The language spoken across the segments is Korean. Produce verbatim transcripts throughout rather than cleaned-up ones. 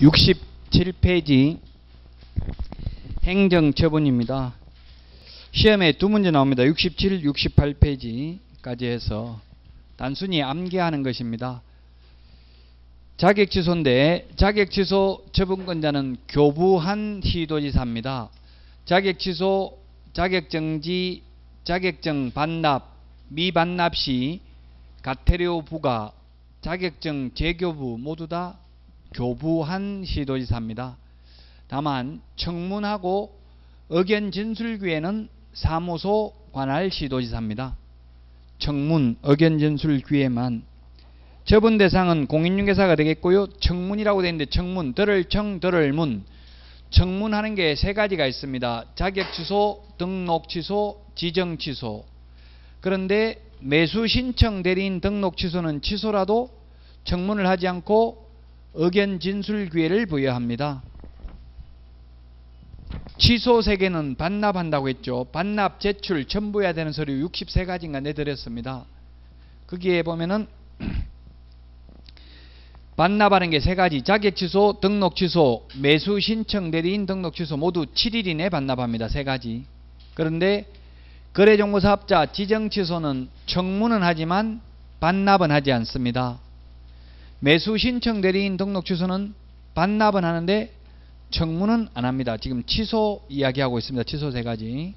육십칠 페이지 행정처분입니다. 시험에 두 문제 나옵니다. 육십칠, 육십팔 페이지까지 해서 단순히 암기하는 것입니다. 자격취소인데 자격취소 처분권자는 교부한 시도지사입니다. 자격취소, 자격정지, 자격증 반납, 미반납 시 가태료 부과, 자격증 재교부 모두 다 교부한 시도지사입니다. 다만 청문하고 의견 진술기회는 사무소 관할 시도지사입니다. 청문, 의견 진술 기회만. 처분 대상은 공인중개사가 되겠고요. 청문이라고 되어 있는데 청문, 들을 청, 들을 문. 청문하는 게 세 가지가 있습니다. 자격 취소, 등록 취소, 지정 취소. 그런데 매수 신청 대리인 등록 취소는 취소라도 청문을 하지 않고 의견 진술 기회를 부여합니다. 취소 세 개는 반납한다고 했죠. 반납, 제출, 첨부해야 되는 서류 육십삼 가지인가 내드렸습니다. 거기에 보면은 반납하는 게 세 가지, 자격 취소, 등록 취소, 매수 신청 대리인 등록 취소 모두 칠 일 이내 반납합니다. 세 가지. 그런데 거래정보사업자 지정 취소는 청문은 하지만 반납은 하지 않습니다. 매수 신청 대리인 등록 취소는 반납은 하는데 청문은 안 합니다. 지금 취소 이야기하고 있습니다. 취소 세 가지.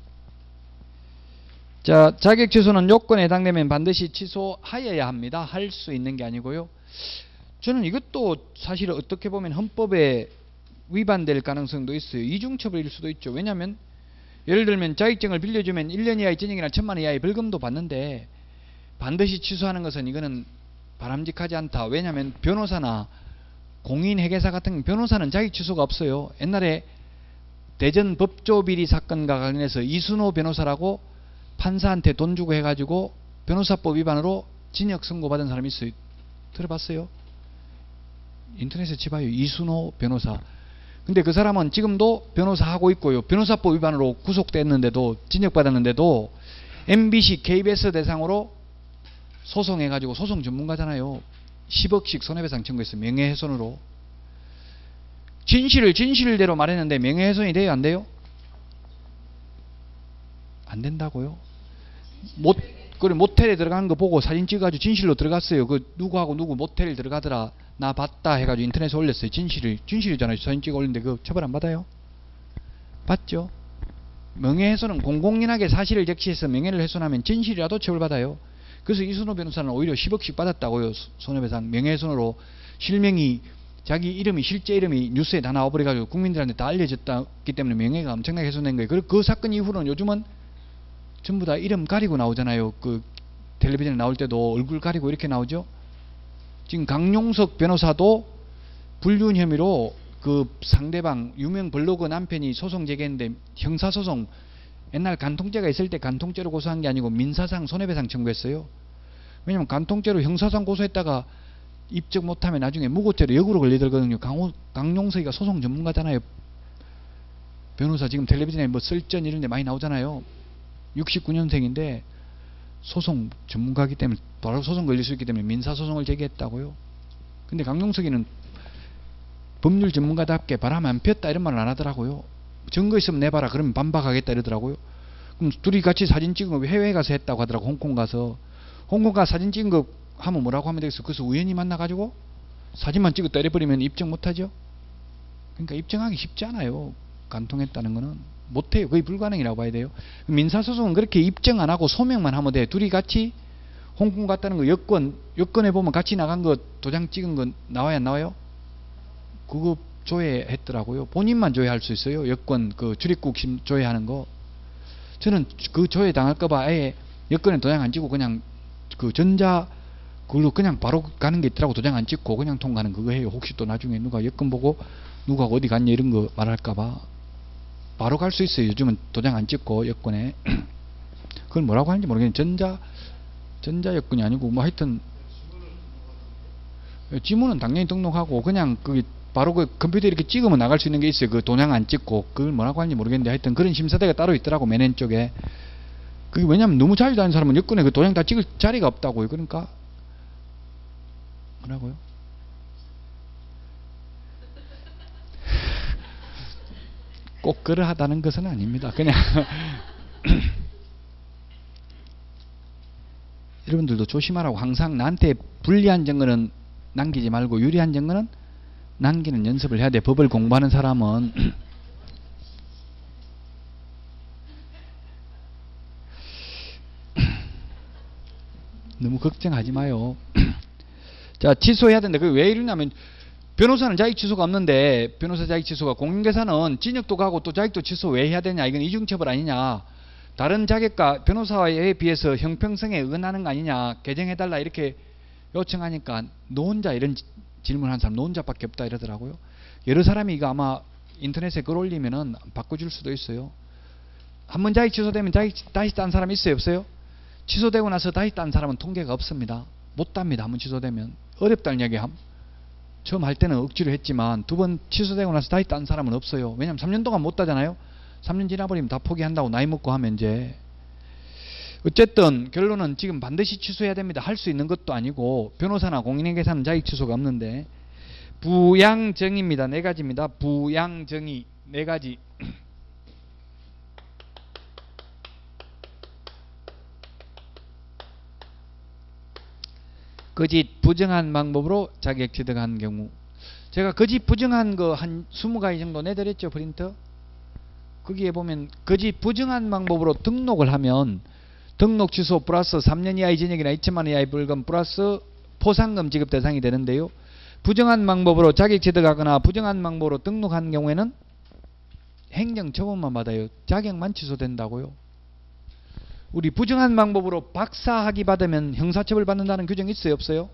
자, 자격 취소는 요건에 해당되면 반드시 취소하여야 합니다. 할 수 있는 게 아니고요. 저는 이것도 사실 어떻게 보면 헌법에 위반될 가능성도 있어요. 이중처벌일 수도 있죠. 왜냐하면 예를 들면 자격증을 빌려주면 일 년 이하의 징역이나 천만 원 이하의 벌금도 받는데 반드시 취소하는 것은 이거는 바람직하지 않다. 왜냐하면 변호사나 공인회계사 같은 변호사는 자격 취소가 없어요. 옛날에 대전 법조비리 사건과 관련해서 이순호 변호사라고 판사한테 돈 주고 해가지고 변호사법 위반으로 징역 선고받은 사람이 있어요. 들어봤어요? 인터넷에 쳐봐요. 이순호 변호사. 근데 그 사람은 지금도 변호사 하고 있고요. 변호사법 위반으로 구속됐는데도, 징역받았는데도 엠비씨, 케이비에스 대상으로 소송해가지고, 소송 전문가잖아요. 십억씩 손해배상 청구했어요. 명예훼손으로. 진실을 진실대로 말했는데 명예훼손이 돼요? 안 돼요? 안 된다고요? 못, 그래, 모텔에 들어가는 거 보고 사진 찍어가지고 진실로 들어갔어요. 그 누구하고 누구 모텔 들어가더라. 나 봤다 해가지고 인터넷에 올렸어요. 진실을, 진실이잖아요. 사진 찍어 올렸는데 그 처벌 안 받아요? 받죠? 명예훼손은 공공연하게 사실을 적시해서 명예를 훼손하면 진실이라도 처벌받아요. 그래서 이순호 변호사는 오히려 십억씩 받았다고요. 손해배상. 명예훼손으로 실명이, 자기 이름이, 실제 이름이 뉴스에 다 나와버려가지고 국민들한테 다 알려졌기 때문에 명예가 엄청나게 훼손된 거예요. 그, 그 사건 이후로는 요즘은 전부 다 이름 가리고 나오잖아요. 그 텔레비전에 나올 때도 얼굴 가리고 이렇게 나오죠. 지금 강용석 변호사도 불륜 혐의로 그 상대방 유명 블로그 남편이 소송 제기했는데 형사소송, 옛날 간통죄가 있을 때 간통죄로 고소한 게 아니고 민사상 손해배상 청구했어요. 왜냐면 간통죄로 형사상 고소했다가 입증 못하면 나중에 무고죄로 역으로 걸리더거든요. 강호, 강용석이가 소송 전문가잖아요. 변호사 지금 텔레비전에 뭐 설전 이런 데 많이 나오잖아요. 육십구 년생인데 소송 전문가이기 때문에 바로 소송 걸릴 수 있기 때문에 민사소송을 제기했다고요. 근데 강용석이는 법률 전문가답게 바람 안 폈다 이런 말을 안 하더라고요. 증거 있으면 내봐라 그러면 반박하겠다 이러더라고요. 그럼 둘이 같이 사진 찍은 거 해외에 가서 했다고 하더라고. 홍콩 가서. 홍콩 가서 사진 찍은 거 하면 뭐라고 하면 되겠어? 그래서 우연히 만나가지고 사진만 찍었다 이래버리면 입증 못하죠. 그러니까 입증하기 쉽지 않아요. 간통했다는 거는 못해요. 거의 불가능이라고 봐야 돼요. 민사소송은 그렇게 입증 안 하고 소명만 하면 돼. 둘이 같이 홍콩 갔다는 거 여권, 여권에 보면 같이 나간 거 도장 찍은 거 나와야 안 나와요? 그거 조회했더라고요. 본인만 조회할 수 있어요. 여권 그 출입국 조회하는 거. 저는 그 조회 당할까봐 아예 여권에 도장 안 찍고 그냥 그 전자 그걸로 그냥 바로 가는 게 있더라고. 도장 안 찍고 그냥 통과하는 그거 해요. 혹시 또 나중에 누가 여권 보고 누가 어디 갔냐 이런 거 말할까봐 바로 갈 수 있어요. 요즘은 도장 안 찍고 여권에. 그걸 뭐라고 하는지 모르겠는데 전자 전자 여권이 아니고 뭐 하여튼 지문은 당연히 등록하고 그냥 그 바로 그 컴퓨터에 이렇게 찍으면 나갈 수 있는 게 있어요. 그 도장 안 찍고. 그걸 뭐라고 하는지 모르겠는데 하여튼 그런 심사대가 따로 있더라고. 맨end 쪽에. 그게 왜냐면 너무 자주 다니는 사람은 여권에 그 도장 다 찍을 자리가 없다고요. 그러니까 뭐라고요? 꼭 그러하다는 것은 아닙니다. 그냥 여러분들도 조심하라고. 항상 나한테 불리한 증거는 남기지 말고 유리한 증거는 남기는 연습을 해야 돼. 법을 공부하는 사람은. 너무 걱정하지 마요. 자, 취소해야 된다. 그게 왜 이러냐면 변호사는 자격 취소가 없는데, 변호사 자격 취소가, 공인중개사는 진역도 가고 또 자격도 취소 왜 해야 되냐, 이건 이중처벌 아니냐, 다른 자격과 변호사에 비해서 형평성에 어긋나는 거 아니냐, 개정해달라 이렇게 요청하니까 너 혼자 이런 질문하는 사람 너 혼자밖에 없다 이러더라고요. 여러 사람이 이거 아마 인터넷에 글 올리면은 바꿔줄 수도 있어요. 한번 자격 취소되면 자격 다시 딴 사람 있어요, 없어요? 취소되고 나서 다시 딴 사람은 통계가 없습니다. 못 답니다. 한번 취소되면. 어렵다는 이야기 함. 처음 할 때는 억지로 했지만 두 번 취소되고 나서 다시 딴 사람은 없어요. 왜냐면 삼 년 동안 못 따잖아요. 삼 년 지나버리면 다 포기한다고, 나이 먹고 하면 이제. 어쨌든 결론은 지금 반드시 취소해야 됩니다. 할 수 있는 것도 아니고, 변호사나 공인중개사는 자격 취소가 없는데. 부양정의입니다. 네 가지입니다. 부양정의 네 가지. 거짓 부정한 방법으로 자격 취득한 경우. 제가 거짓 부정한 거 한 이십 가지 정도 내드렸죠, 프린터. 거기에 보면 거짓 부정한 방법으로 등록을 하면 등록 취소 플러스 삼 년 이하의 징역이나 이천만 원 이하의 벌금 플러스 포상금 지급 대상이 되는데요. 부정한 방법으로 자격 취득하거나 부정한 방법으로 등록한 경우에는 행정처분만 받아요. 자격만 취소된다고요. 우리 부정한 방법으로 박사학위 받으면 형사처벌 받는다는 규정이 있어요, 없어요?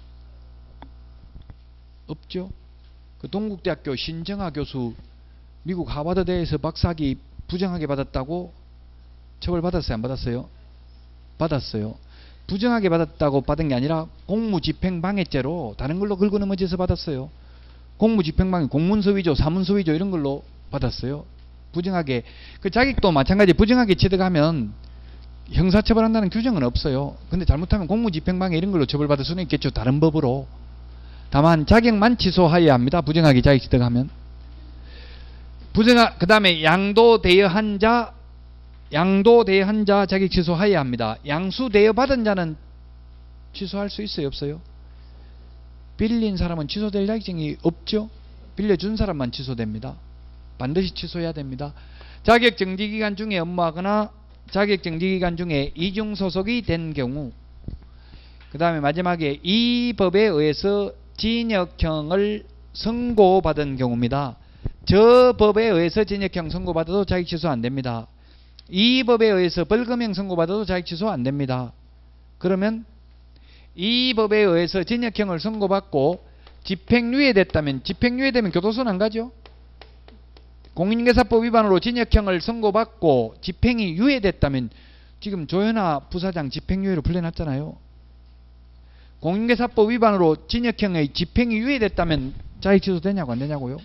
없죠. 그 동국대학교 신정아 교수 미국 하버드대에서 박사학위 부정하게 받았다고 처벌받았어요, 안 받았어요? 받았어요. 부정하게 받았다고 받은 게 아니라 공무집행방해죄로 다른 걸로 긁어 넘어져서 받았어요. 공무집행방해, 공문서 위조, 사문서 위조 이런 걸로 받았어요. 부정하게. 그 자격도 마찬가지. 부정하게 취득하면 형사처벌한다는 규정은 없어요. 근데 잘못하면 공무집행방해 이런 걸로 처벌받을 수는 있겠죠, 다른 법으로. 다만 자격만 취소하여야 합니다. 부정하게 자격 취득하면. 부정하, 그 다음에 양도대여한 자, 양도대여한 자 자격 취소하여야 합니다. 양수대여받은 자는 취소할 수 있어요, 없어요? 빌린 사람은 취소될 자격증이 없죠. 빌려준 사람만 취소됩니다. 반드시 취소해야 됩니다. 자격정지기간 중에 업무하거나 자격정지기간 중에 이중소속이 된 경우. 그 다음에 마지막에 이 법에 의해서 징역형을 선고받은 경우입니다. 저 법에 의해서 징역형 선고받아도 자격 취소 안 됩니다. 이 법에 의해서 벌금형 선고받아도 자격 취소 안 됩니다. 그러면 이 법에 의해서 징역형을 선고받고 집행유예됐다면, 집행유예되면 교도소는 안 가죠? 공인중개사법 위반으로 징역형을 선고받고 집행이 유예됐다면, 지금 조현아 부사장 집행유예로 풀려났잖아요. 공인중개사법 위반으로 징역형의 집행이 유예됐다면 자격 취소 되냐고 안 되냐고요?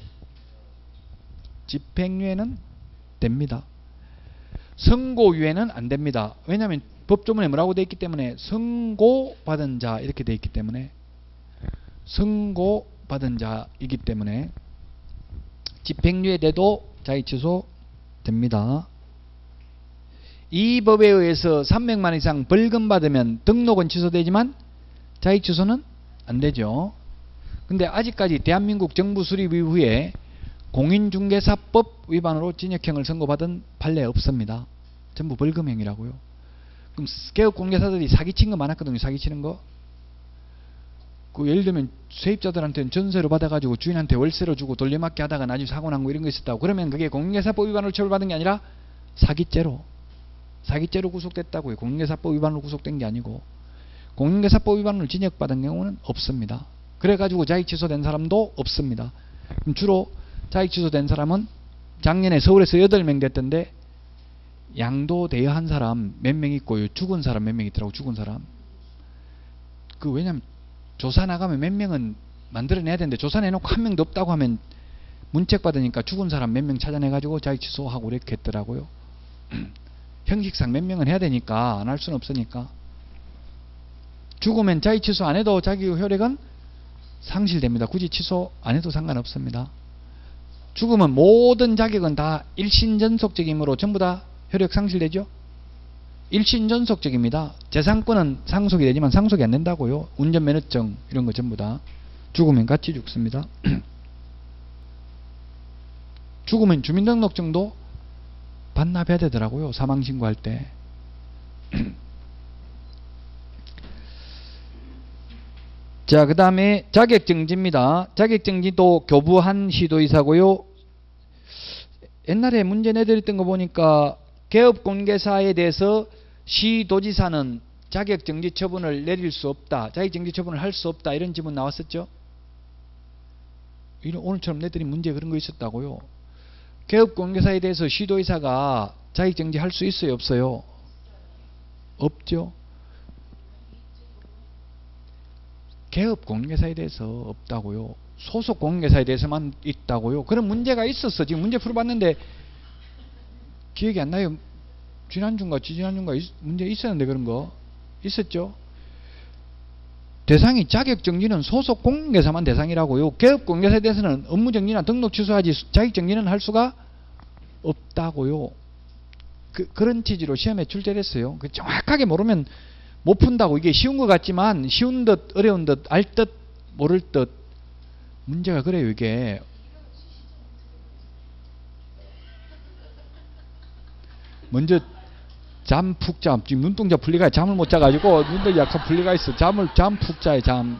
집행유예는 됩니다. 선고유예는 안 됩니다. 왜냐하면 법조문에 뭐라고 되어 있기 때문에, 선고받은 자 이렇게 되어 있기 때문에, 선고받은 자이기 때문에 집행유예돼도 자격 취소 됩니다. 이 법에 의해서 삼백만 원 이상 벌금 받으면 등록은 취소되지만 자격 취소는 안 되죠. 근데 아직까지 대한민국 정부 수립 이후에 공인중개사법 위반으로 징역형을 선고받은 판례 없습니다. 전부 벌금형이라고요. 그럼 개업공개사들이 사기친 거 많았거든요. 사기치는 거. 그 예를 들면 세입자들한테는 전세로 받아가지고 주인한테 월세로 주고 돌려막기 하다가 나중에 사고 난 거 이런 거 있었다고. 그러면 그게 공인중개사법 위반으로 처벌받은 게 아니라 사기죄로 사기죄로 구속됐다고요. 공인중개사법 위반으로 구속된 게 아니고. 공인중개사법 위반으로 징역받은 경우는 없습니다. 그래가지고 자격 취소된 사람도 없습니다. 그럼 주로 자격 취소된 사람은 작년에 서울에서 여덟 명 됐던데, 양도대여한 사람 몇 명 있고요. 죽은 사람 몇 명 있더라고. 죽은 사람. 그 왜냐면 조사 나가면 몇 명은 만들어내야 되는데, 조사 내놓고 한 명도 없다고 하면 문책 받으니까 죽은 사람 몇 명 찾아내가지고 자격 취소하고 이렇게 했더라고요. 형식상 몇 명은 해야 되니까 안 할 수는 없으니까. 죽으면 자격 취소 안 해도 자기 효력은 상실됩니다. 굳이 취소 안 해도 상관없습니다. 죽으면 모든 자격은 다 일신전속적이므로 전부 다 효력 상실되죠. 일신전속적입니다. 재산권은 상속이 되지만 상속이 안 된다고요. 운전면허증 이런 거 전부 다 죽으면 같이 죽습니다. 죽으면 주민등록증도 반납해야 되더라고요. 사망신고할 때. 자, 그 다음에 자격정지입니다. 자격정지도 교부한 시도이사고요. 옛날에 문제 내드렸던 거 보니까 개업공개사에 대해서 시도지사는 자격정지 처분을 내릴 수 없다. 자격정지 처분을 할 수 없다. 이런 지문 나왔었죠. 오늘처럼 내드린 문제 그런 거 있었다고요. 개업공개사에 대해서 시도의사가 자격정지 할 수 있어요? 없어요? 없죠. 개업공개사에 대해서 없다고요. 소속공개사에 대해서만 있다고요. 그런 문제가 있었어. 지금 문제 풀어봤는데 기억이 안 나요. 지난주인가 지지난주인가 문제 있었는데 그런 거 있었죠. 대상이 자격정지는 소속공개사만 대상이라고요. 개업공개사에 대해서는 업무정지나 등록 취소하지 자격정지는 할 수가 없다고요. 그, 그런 취지로 시험에 출제됐어요. 그 정확하게 모르면 못 푼다고. 이게 쉬운 것 같지만 쉬운 듯 어려운 듯 알 듯 모를 듯 문제가 그래요. 이게 먼저 잠 푹 자. 지금 눈동자 풀리가 잠을 못 자가지고 눈동자 약간 풀리가 있어. 잠을 잠 푹 자요. 잠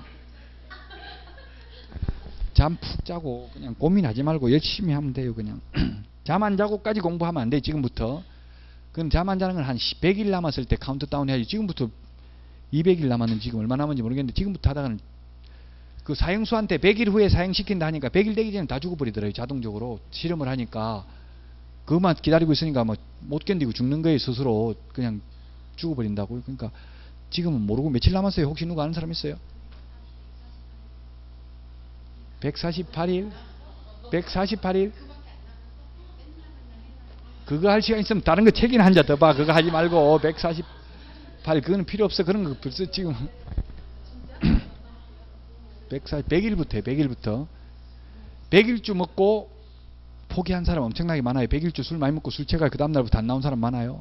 잠 푹 자고 그냥 고민하지 말고 열심히 하면 돼요. 그냥 잠 안 자고까지 공부하면 안 돼. 지금부터. 그럼 잠 안 자는 건 한 백 일 남았을 때 카운트다운 해야지. 지금부터 이백 일 남았는 지금 얼마 남았는지 모르겠는데 지금부터 하다가는 그 사형수한테 백 일 후에 사형시킨다 하니까 백 일 되기 전에 다 죽어버리더라고요. 자동적으로 실험을 하니까 그것만 기다리고 있으니까 뭐 못 견디고 죽는 거예요. 스스로 그냥 죽어버린다고요. 그러니까 지금은 모르고 며칠 남았어요. 혹시 누가 아는 사람 있어요? 백사십팔 일? 백사십팔 일? 그거 할 시간 있으면 다른 거 책이나 한 잔 더 봐. 그거 하지 말고 백사십팔 그거는 필요 없어. 그런 거 벌써 지금 백사십, 백 일부터 해. 백 일부터 백 일주 먹고 포기한 사람 엄청나게 많아요. 백 일주 술 많이 먹고 술 취해가 그 다음날부터 안 나온 사람 많아요.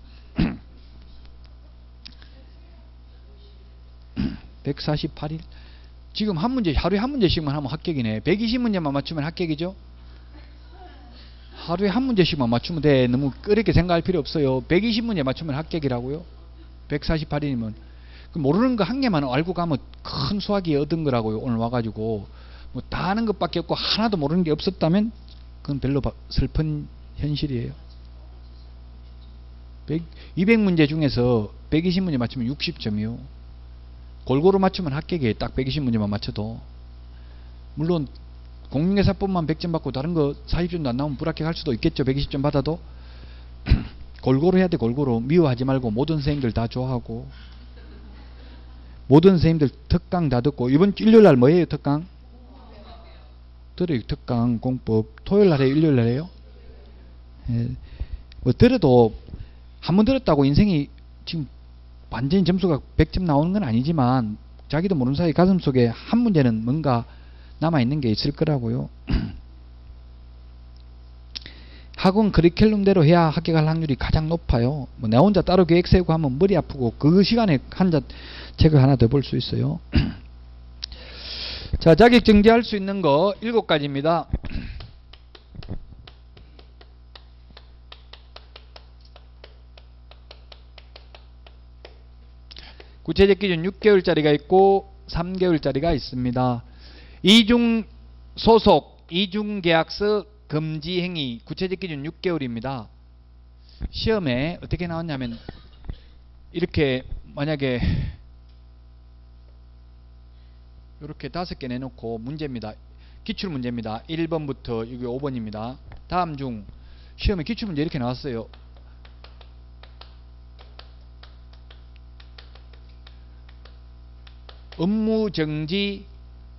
백사십팔 일 지금 한 문제 하루에 한 문제씩만 하면 합격이네. 백이십 문제만 맞추면 합격이죠. 하루에 한 문제씩만 맞추면 돼. 너무 어렵게 생각할 필요 없어요. 백이십 문제 맞추면 합격이라고요. 백사십팔 일이면 모르는 거 한 개만 알고 가면 큰 수학이 얻은 거라고요. 오늘 와가지고 뭐 다 아는 것밖에 없고 하나도 모르는 게 없었다면 그건 별로 슬픈 현실이에요. 이백 문제 중에서 백이십 문제 맞추면 육십 점이요. 골고루 맞추면 합격이에요. 딱 백이십 문제만 맞춰도. 물론 공인회사법만 백 점 받고 다른 거 사십 점도 안 나오면 불합격할 수도 있겠죠. 백이십 점 받아도. 골고루 해야 돼. 골고루. 미워하지 말고 모든 선생님들 다 좋아하고 모든 선생님들 특강 다 듣고. 이번 일요일날 뭐예요? 특강? 들어요. 특강 공법 토요일날 해요? 일요일날 해요? 예. 뭐 들어도 한 번 들었다고 인생이 지금 완전히 점수가 백 점 나오는 건 아니지만 자기도 모르는 사이 가슴속에 한 문제는 뭔가 남아있는 게 있을 거라고요. 학원 커리큘럼대로 해야 합격할 확률이 가장 높아요. 뭐 나 혼자 따로 계획 세우고 하면 머리 아프고 그 시간에 한 잔 책을 하나 더 볼 수 있어요. 자, 자격정지할 수 있는 거 일곱 가지입니다. 구체적 기준 육 개월짜리가 있고 삼 개월짜리가 있습니다. 이중 소속, 이중 계약서 금지 행위 구체적 기준 육 개월입니다. 시험에 어떻게 나왔냐면 이렇게 만약에 이렇게 다섯 개 내놓고 문제입니다. 기출 문제입니다. 일 번부터 이게 오 번입니다. 다음 중 시험에 기출 문제 이렇게 나왔어요. 업무정지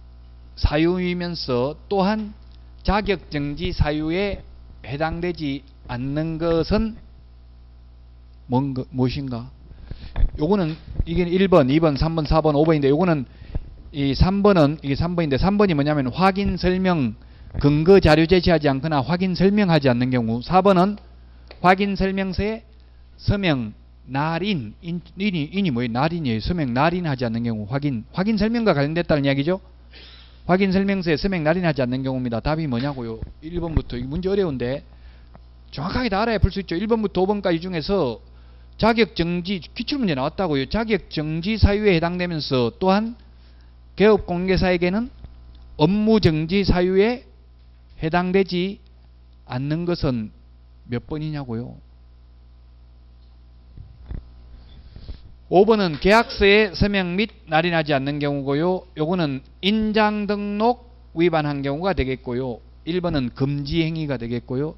사유이면서 또한 자격정지 사유에 해당되지 않는 것은 뭔가, 무엇인가? 요거는 이게 일 번, 이 번, 삼 번, 사 번, 오 번인데 요거는 이 삼 번은 이게 삼 번인데 삼 번이 뭐냐면 확인 설명 근거 자료 제시하지 않거나 확인 설명하지 않는 경우. 사 번은 확인 설명서에 서명 날인 인, 인이, 인이 뭐예요? 날인이에요. 서명 날인하지 않는 경우. 확인 확인 설명과 관련됐다는 이야기죠. 확인 설명서에 서명 날인하지 않는 경우입니다. 답이 뭐냐고요? 일 번부터. 이 문제 어려운데 정확하게 다 알아야 풀 수 있죠. 일 번부터 오 번까지 중에서 자격정지 기출문제 나왔다고요. 자격정지 사유에 해당되면서 또한 개업공개사에게는 업무정지 사유에 해당되지 않는 것은 몇 번이냐고요? 오 번은 계약서에 서명 및 날인하지 않는 경우고요. 요거는 인장 등록 위반한 경우가 되겠고요. 일 번은 금지 행위가 되겠고요.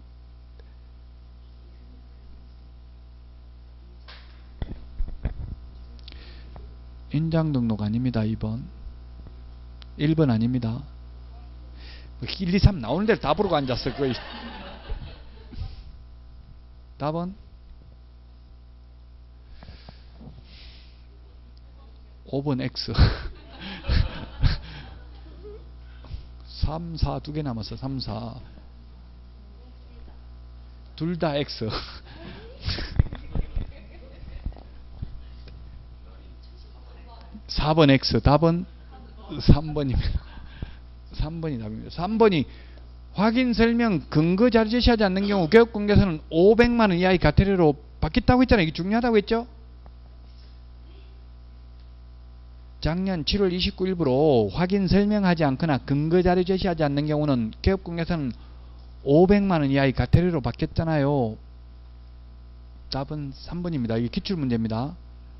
인장 등록 아닙니다. 이 번. 일 번 아닙니다. 일, 이, 삼 나오는 데를 다 부르고 앉았어. 거의. 답은 오 번 X. 삼, 사 두 개 남았어. 삼, 사. 둘 다 X. 사 번 X. 답은 삼 번입니다. 삼 번이 답입니다. 삼 번이 확인 설명 근거 자료 제시하지 않는 경우 개업공개서는 오백만 원 이하의 과태료로 받겠다고 했잖아요. 이게 중요하다고 했죠? 작년 칠월 이십구일부로 확인 설명하지 않거나 근거 자료 제시하지 않는 경우는 개업공개서는 오백만 원 이하의 과태료로 받겠잖아요. 답은 삼 번입니다. 이게 기출문제입니다.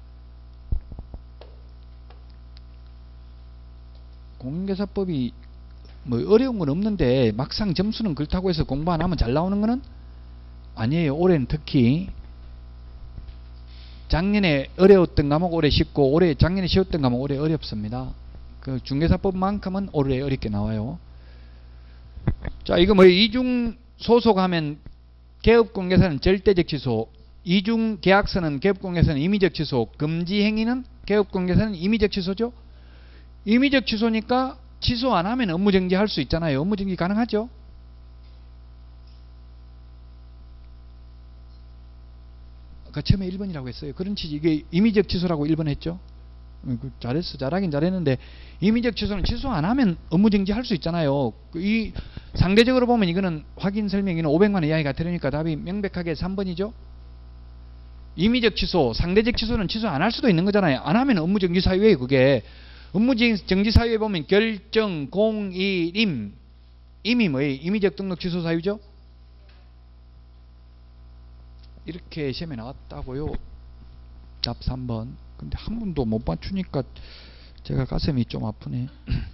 공인중개사법이 뭐 어려운 건 없는데 막상 점수는 그렇다고 해서 공부 안 하면 잘 나오는 거는 아니에요. 올해는 특히 작년에 어려웠던 과목 올해 쉽고 올해 작년에 쉬웠던 과목 올해 어렵습니다. 그 중개사법만큼은 올해 어렵게 나와요. 자, 이거 뭐 이중 소속하면 개업공개사는 절대적 취소, 이중 계약서는 개업공개사는 임의적 취소, 금지 행위는 개업공개사는 임의적 취소죠. 임의적 취소니까 취소 안 하면 업무정지 할 수 있잖아요. 업무정지 가능하죠? 아까 처음에 일 번이라고 했어요. 그런 취지 이게 임의적 취소라고 일 번 했죠? 잘했어. 잘하긴 잘했는데 임의적 취소는 취소 안 하면 업무정지 할 수 있잖아요. 이 상대적으로 보면 이거는 확인 설명이는 오백만 원 이하의 과태료니까 답이 명백하게 삼 번이죠? 임의적 취소, 상대적 취소는 취소 안 할 수도 있는 거잖아요. 안 하면 업무정지 사유예요. 그게 업무정지 사유에 보면 결정, 공의, 임. 임이 뭐예요? 임의적 등록 취소 사유죠? 이렇게 시험에 나왔다고요. 답 삼 번. 근데 한 번도 못 맞추니까 제가 가슴이 좀 아프네.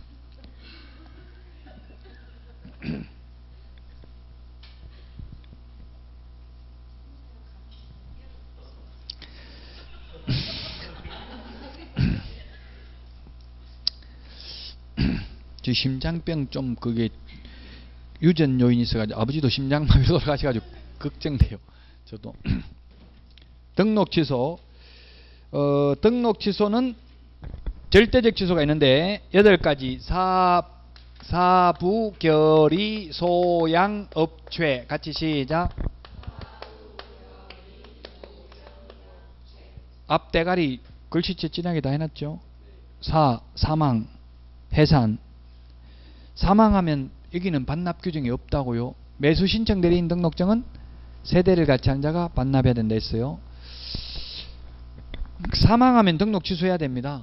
저 심장병 좀 그게 유전 요인이 있어가지고 아버지도 심장마비 돌아가셔가지고 걱정돼요. 저도. 등록 취소. 어, 등록 취소는 절대적 취소가 있는데 여덟 가지 사, 사부, 결의, 소양, 업최. 같이 시작. 앞대가리 글씨체 진하게 다 해놨죠. 사, 사망, 해산. 사망하면 여기는 반납 규정이 없다고요. 매수 신청 대리인 등록증은 세대를 같이 한 자가 반납해야 된다 했어요. 사망하면 등록 취소해야 됩니다.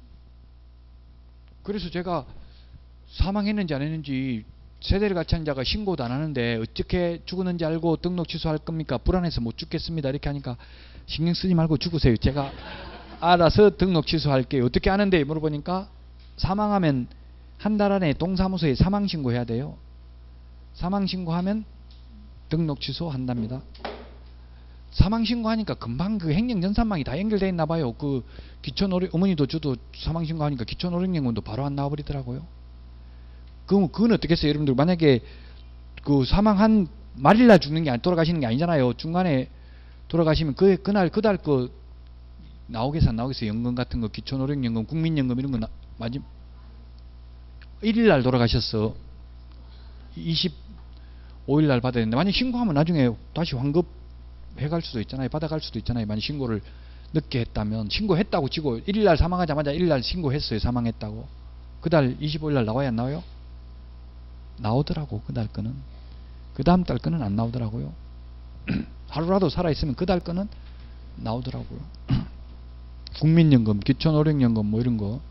그래서 제가 사망했는지 안 했는지 세대를 같이 한 자가 신고도 안 하는데 어떻게 죽었는지 알고 등록 취소할 겁니까? 불안해서 못 죽겠습니다. 이렇게 하니까 신경 쓰지 말고 죽으세요. 제가 알아서 등록 취소할게요. 어떻게 하는데 물어보니까 사망하면 한 달 안에 동사무소에 사망신고해야 돼요. 사망신고하면 등록 취소한답니다. 사망신고하니까 금방 그 행정전산망이 다 연결되어 있나 봐요. 그 기초노령, 어머니도 저도 사망신고하니까 기초노령연금도 바로 안 나와버리더라고요. 그럼 그건 어떻게 했어요? 여러분들 만약에 그 사망한 말일날 죽는 게 아니, 돌아가시는 게 아니잖아요. 중간에 돌아가시면 그, 그날 그달 그 나오겠어 안 나오겠어요? 연금 같은 거 기초노령연금 국민연금 이런 거 나, 맞지? 일일날 돌아가셨어. 이십오 일 날 받아야 되는데 만약 신고하면 나중에 다시 환급해갈 수도 있잖아요. 받아갈 수도 있잖아요. 만약 신고를 늦게 했다면. 신고했다고 치고 일 일 날 사망하자마자 일 일 날 신고했어요. 사망했다고. 그달 이십오 일 날 나와야 안 나와요? 나오더라고. 그달 거는. 그 다음 달 거는 안 나오더라고요. 하루라도 살아있으면 그 달 거는 나오더라고요. 국민연금, 기초노령연금 뭐 이런 거.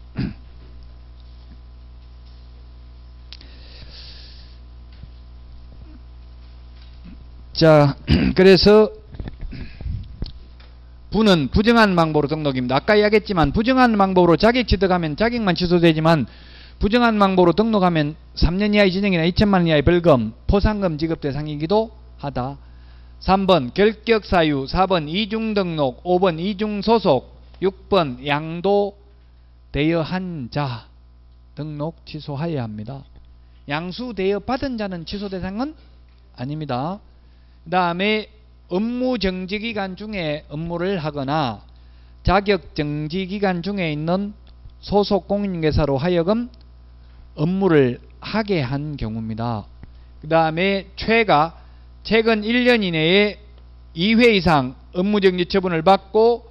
자, 그래서 부는 부정한 방법으로 등록입니다. 아까 이야기했지만 부정한 방법으로 자격 취득하면 자격만 취소되지만 부정한 방법으로 등록하면 삼 년 이하의 징역이나 이천만 원 이하의 벌금, 포상금 지급 대상이기도 하다. 삼 번 결격 사유, 사 번 이중 등록, 오 번 이중 소속, 육 번 양도되어한 자 등록 취소하여야 합니다. 양수되어 받은 자는 취소 대상은 아닙니다. 그 다음에 업무 정지기간 중에 업무를 하거나 자격 정지기간 중에 있는 소속 공인중개사로 하여금 업무를 하게 한 경우입니다. 그 다음에 최가 최근 일 년 이내에 이 회 이상 업무정지 처분을 받고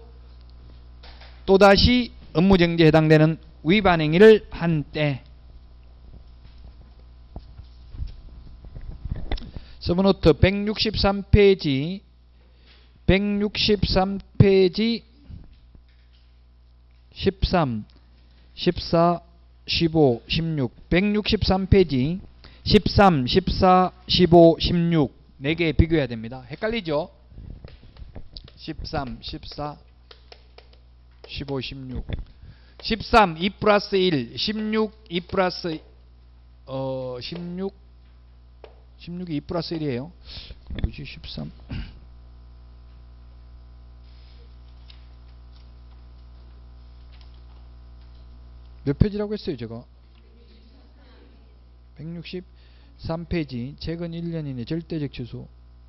또다시 업무정지에 해당되는 위반 행위를 한 때. 서브노트 백육십삼 페이지 백육십삼 페이지 십삼, 십사, 십오, 십육 백육십삼 페이지 십삼, 십사, 십오, 십육 네 개 비교해야 됩니다. 헷갈리죠? 십삼, 십사, 십오, 십육 십삼 이 플러스 일, 십육 이 플러스 어 십육 십육이 이 플러스 일이에요. 뭐지? 십삼 몇 페이지라고 했어요 제가? 백육십삼 페이지 최근 일 년 이내 절대적 취소.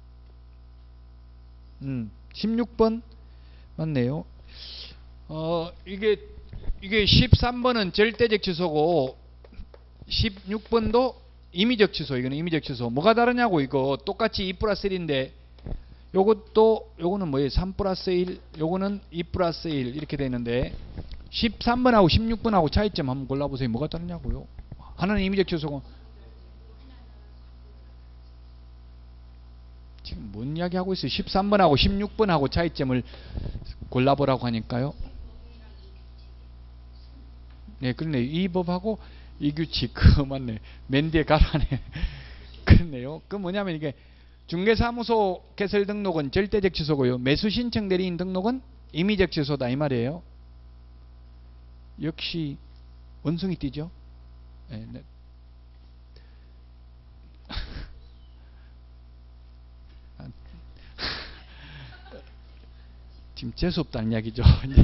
음, 십육 번 맞네요. 어 이게 이게 십삼 번은 절대적 취소고 십육 번도 임의적 취소. 이거는 임의적 취소. 뭐가 다르냐고. 이거 똑같이 이 플러스 일인데 요것도 요거는 뭐예요? 삼 플러스 일, 요거는 이 플러스 일 이렇게 되는데 십삼 번하고 십육 번하고 차이점 한번 골라보세요. 뭐가 다르냐고요. 하나는 임의적 취소고. 지금 뭔 이야기 하고 있어요? 십삼 번하고 십육 번하고 차이점을 골라보라고 하니까요. 네, 그러네. 이 법하고 이 규칙, 그 맞네. 맨 뒤에 가라네. 그렇네요. 그 뭐냐면 이게 중개사무소 개설 등록은 절대적 취소고요. 매수 신청 대리인 등록은 임의적 취소다 이 말이에요. 역시 원숭이 띠죠. 네, 네. 지금 재수없다는 이야기죠.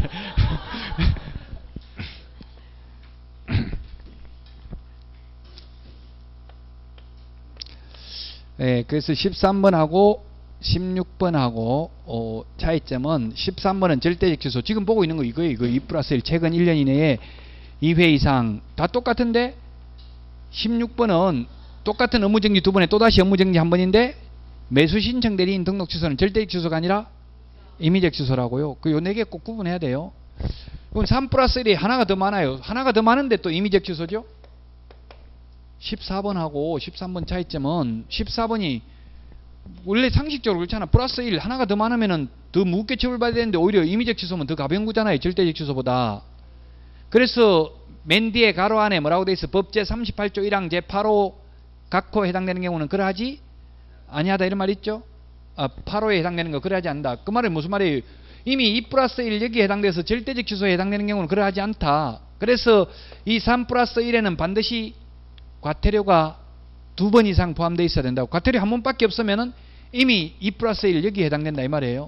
네, 그래서 십삼 번하고 십육 번하고 어, 차이점은 십삼 번은 절대적 취소. 지금 보고 있는 거 이거예요. 이거 이 플러스 일 최근 일 년 이내에 이 회 이상 다 똑같은데 십육 번은 똑같은 업무정지 두 번에 또다시 업무정지 한 번인데 매수 신청 대리인 등록 취소는 절대적 취소가 아니라 임의적 취소라고요. 그 요 네 개 꼭 구분해야 돼요. 이건 삼 플러스 일이 하나가 더 많아요. 하나가 더 많은데 또 임의적 취소죠. 십사 번하고 십삼 번 차이점은 십사 번이 원래 상식적으로 그렇잖아. 플러스 일 하나가 더 많으면은 더 무겁게 처벌받아야 되는데 오히려 임의적 취소면 더 가벼운 거잖아요. 절대적 취소보다. 그래서 맨 뒤에 가로 안에 뭐라고 돼 있어? 법제 삼십팔 조 일 항 제팔 호 각호에 해당되는 경우는 그러하지 아니하다 이런 말 있죠? 아, 팔 호에 해당되는 거 그러하지 않다. 그 말은 무슨 말이에요? 이미 이 플러스 일 여기에 해당돼서 절대적 취소에 해당되는 경우는 그러하지 않다. 그래서 이 삼 플러스 일에는 반드시 과태료가 두 번 이상 포함되어 있어야 된다고. 과태료 한 번밖에 없으면은 이미 이 플러스 일 여기에 해당된다 이 말이에요.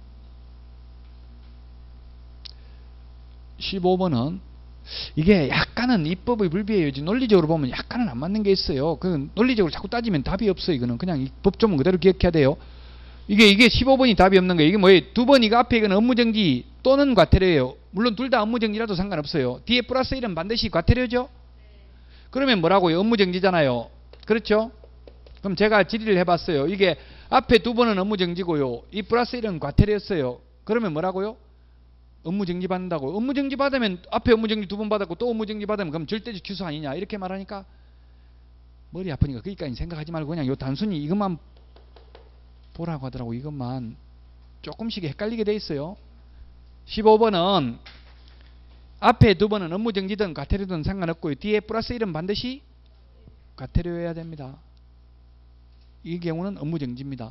십오 번은 이게 약간은 입법의 불비예요. 논리적으로 보면 약간은 안 맞는 게 있어요. 그 논리적으로 자꾸 따지면 답이 없어요. 이거는 그냥 이 법조문 그대로 기억해야 돼요. 이게 이게 십오 번이 답이 없는 거예요. 이게 뭐예요? 두 번 이거 앞에 이거는 업무정지 또는 과태료예요. 물론 둘 다 업무정지라도 상관없어요. 뒤에 플러스 일은 반드시 과태료죠. 그러면 뭐라고요? 업무정지잖아요. 그렇죠? 그럼 제가 질의를 해봤어요. 이게 앞에 두 번은 업무정지고요. 이 플러스 일은 과태료였어요. 그러면 뭐라고요? 업무정지 받는다고. 업무정지 받으면 앞에 업무정지 두 번 받았고 또 업무정지 받으면 그럼 절대적 취소 아니냐 이렇게 말하니까 머리 아프니까 거기까지 생각하지 말고 그냥 요 단순히 이것만 보라고 하더라고. 이것만 조금씩 헷갈리게 돼 있어요. 십오 번은 앞에 두 번은 업무정지든 과태료든 상관없고요. 뒤에 플러스 일은 반드시 과태료여야 됩니다. 이 경우는 업무정지입니다.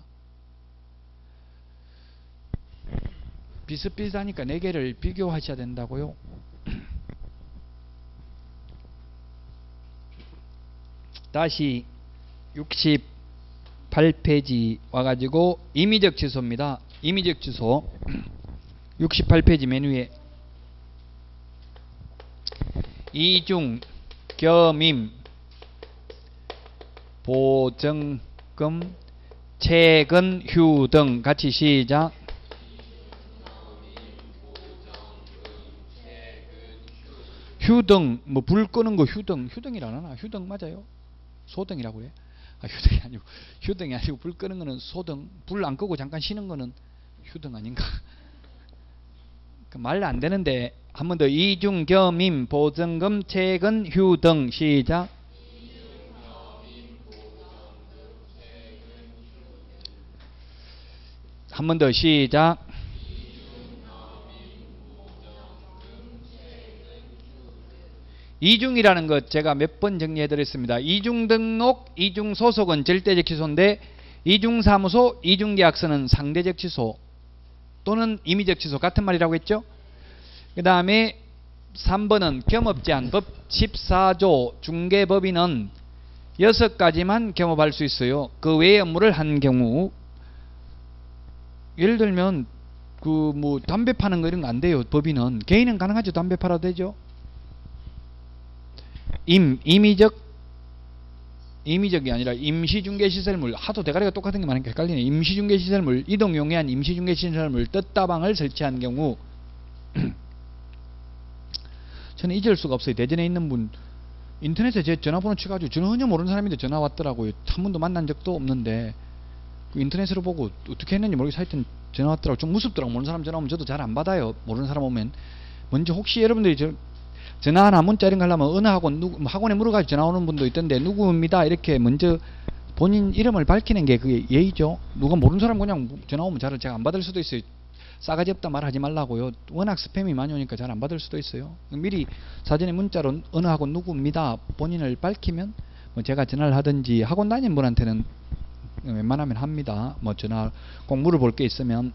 비슷비슷하니까 네 개를 비교하셔야 된다고요. 다시 육십팔 페이지 와가지고 임의적 취소입니다. 임의적 취소 육십팔 페이지 맨 위에 이중, 겸임, 보증금, 채근, 휴 등 같이 시작. 휴등, 뭐 불 끄는 거 휴등, 휴등이라 하나? 휴등 맞아요? 소등이라고 그래? 아, 휴등이 아니고, 휴등이 아니고 불 끄는 거는 소등, 불 안 끄고 잠깐 쉬는 거는 휴등 아닌가? 말 안 되는데 한 번 더 이중, 겸임, 보증금, 채근, 휴등 시작. 한 번 더 시작. 이중이라는 것 제가 몇 번 정리해 드렸습니다. 이중등록, 이중소속은 절대적 취소인데 이중사무소, 이중계약서는 상대적 취소 또는 임의적 취소 같은 말이라고 했죠. 그 다음에 삼 번은 겸업제한법 십사 조 중개법인은 여섯 가지만 겸업할 수 있어요. 그 외의 업무를 한 경우 예를 들면 그 뭐 담배 파는 거 이런 거 안 돼요. 법인은. 개인은 가능하죠. 담배 팔아도 되죠. 임, 임의적, 임의적이 아니라 임시중개시설물, 하도 대가리가 똑같은 게 많으니까 헷갈리네. 임시중개시설물, 이동 용이한 임시중개시설물 뜻다방을 설치한 경우 저는 잊을 수가 없어요. 대전에 있는 분 인터넷에 제 전화번호 쳐가지고 전혀 모르는 사람인데 전화 왔더라고요. 한 번도 만난 적도 없는데 그 인터넷으로 보고 어떻게 했는지 모르겠어요. 하여튼 전화 왔더라고요. 좀 무섭더라고요. 모르는 사람 전화 오면 저도 잘 안 받아요. 모르는 사람 오면. 먼저 혹시 여러분들이 저 전화나 문자 이런 거 하려면 어느 학원, 누구, 학원에 물어가지고 전화 오는 분도 있던데 누구입니다. 이렇게 먼저 본인 이름을 밝히는 게 그게 예의죠. 누가 모르는 사람 그냥 전화 오면 잘 제가 안 받을 수도 있어요. 싸가지 없다 말하지 말라고요. 워낙 스팸이 많이 오니까 잘 안 받을 수도 있어요. 미리 사전에 문자로 어느 학원 누구입니다. 본인을 밝히면 뭐 제가 전화를 하든지 학원 다니는 분한테는 웬만하면 합니다. 뭐 전화 꼭 물어볼 게 있으면.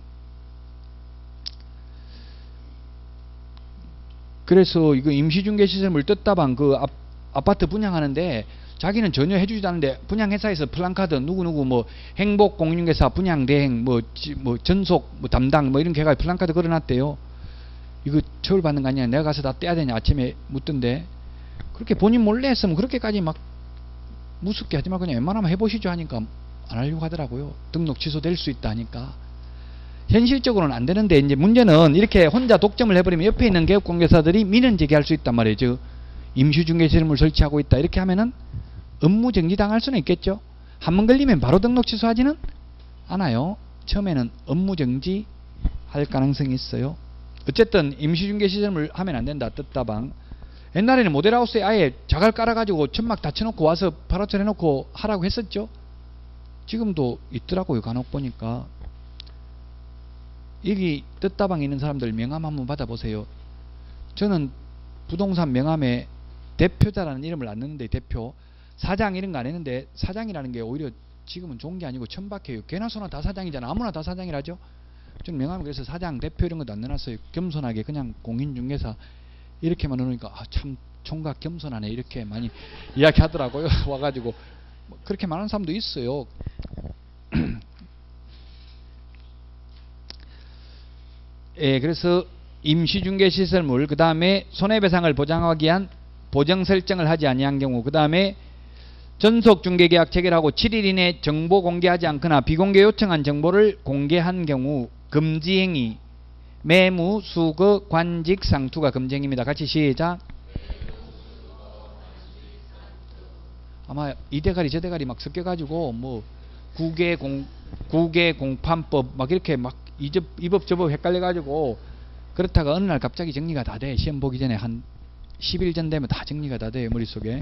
그래서 이거 임시중개시설물 뜯다방 그 아, 아파트 분양하는데 자기는 전혀 해주지도 않는데 분양회사에서 플랜카드 누구누구 뭐 행복공인중개사 분양대행 뭐, 지, 뭐 전속 뭐 담당 뭐 이런 개가 플랜카드 걸어놨대요. 이거 처벌받는 거 아니야. 내가 가서 다 떼야 되냐 아침에 묻던데 그렇게 본인 몰래 했으면 그렇게까지 막 무섭게 하지 말고 그냥 웬만하면 해보시죠 하니까 안 하려고 하더라고요. 등록 취소될 수 있다 하니까. 현실적으로는 안 되는데 이제 문제는 이렇게 혼자 독점을 해버리면 옆에 있는 개업공개사들이 민원 제기할 수 있단 말이에요. 임시중개시설물 설치하고 있다 이렇게 하면은 업무정지 당할 수는 있겠죠. 한 번 걸리면 바로 등록 취소하지는 않아요. 처음에는 업무정지 할 가능성이 있어요. 어쨌든 임시중개시설물 하면 안 된다. 뜯다방. 옛날에는 모델하우스에 아예 자갈 깔아가지고 천막 다 쳐놓고 와서 발화철 해놓고 하라고 했었죠. 지금도 있더라고요. 간혹 보니까. 여기 뜯다방에 있는 사람들 명함 한번 받아보세요. 저는 부동산 명함에 대표자라는 이름을 안 넣는데 대표 사장 이런 거 안 했는데 사장이라는 게 오히려 지금은 좋은 게 아니고 천박해요. 개나 소나 다 사장이잖아. 아무나 다 사장이라죠. 저는 명함에 그래서 사장 대표 이런 것도 안 넣어놨어요. 겸손하게 그냥 공인중개사 이렇게만 넣으니까 아, 참 총각 겸손하네 이렇게 많이 이야기하더라고요. 와가지고 그렇게 말하는 사람도 있어요. 예, 그래서 임시중개시설물, 그 다음에 손해배상을 보장하기 위한 보정 설정을 하지 아니한 경우, 그 다음에 전속중개계약 체결하고 칠 일 이내 정보 공개하지 않거나 비공개 요청한 정보를 공개한 경우 금지행위, 매무, 수거, 관직, 상투가 금지행위입니다. 같이 시작. 아마 이 대가리 저 대가리 막 섞여가지고 뭐 국외 공 국외 공판법 막 이렇게 막 이접 이법 저법 헷갈려가지고 그렇다가 어느 날 갑자기 정리가 다 돼. 시험 보기 전에 한 십 일 전 되면 다 정리가 다 돼요, 머릿속에.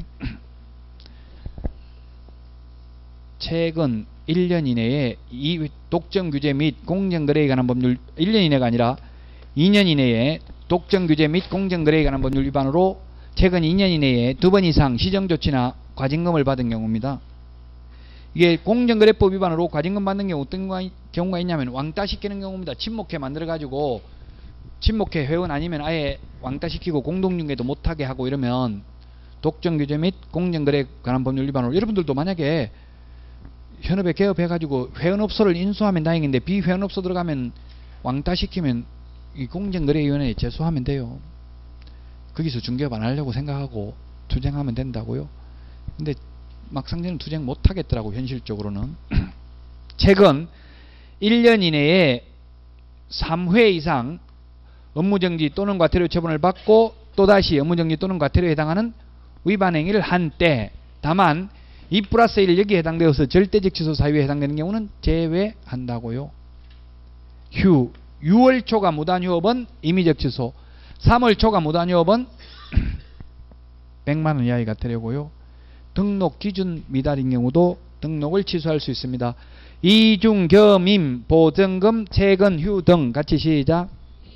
최근 일 년 이내에 이 독점 규제 및 공정 거래에 관한 법률 일 년 이내가 아니라 이 년 이내에 독점 규제 및 공정 거래에 관한 법률 위반으로 최근 이 년 이내에 두 번 이상 시정 조치나 과징금을 받은 경우입니다. 이게 공정거래법 위반으로 과징금 받는 경우 어떤 경우가 있냐면 왕따 시키는 경우입니다. 친목회 만들어 가지고 친목회 회원 아니면 아예 왕따 시키고 공동중개도 못하게 하고 이러면 독점규제 및 공정거래에 관한 법률 위반으로, 여러분들도 만약에 현업에 개업해 가지고 회원업소를 인수하면 다행인데 비회원업소 들어가면 왕따 시키면 이 공정거래위원회에 제소하면 돼요. 거기서 중개업 안 하려고 생각하고 투쟁하면 된다고요. 근데 막상 저는 투쟁 못 하겠더라고, 현실적으로는. 최근 일 년 이내에 삼 회 이상 업무정지 또는 과태료 처분을 받고 또다시 업무정지 또는 과태료에 해당하는 위반 행위를 한 때, 다만 이 플러스 일 여기에 해당되어서 절대적 취소 사유에 해당되는 경우는 제외한다고요. 휴, 유월 초과 무단휴업은 임의적 취소, 삼월 초과 무단휴업은 백만 원 이하의 과태료고요. 등록 기준 미달인 경우도 등록을 취소할 수 있습니다. 이중 겸임, 보증금, 채권, 휴 등 같이 시작.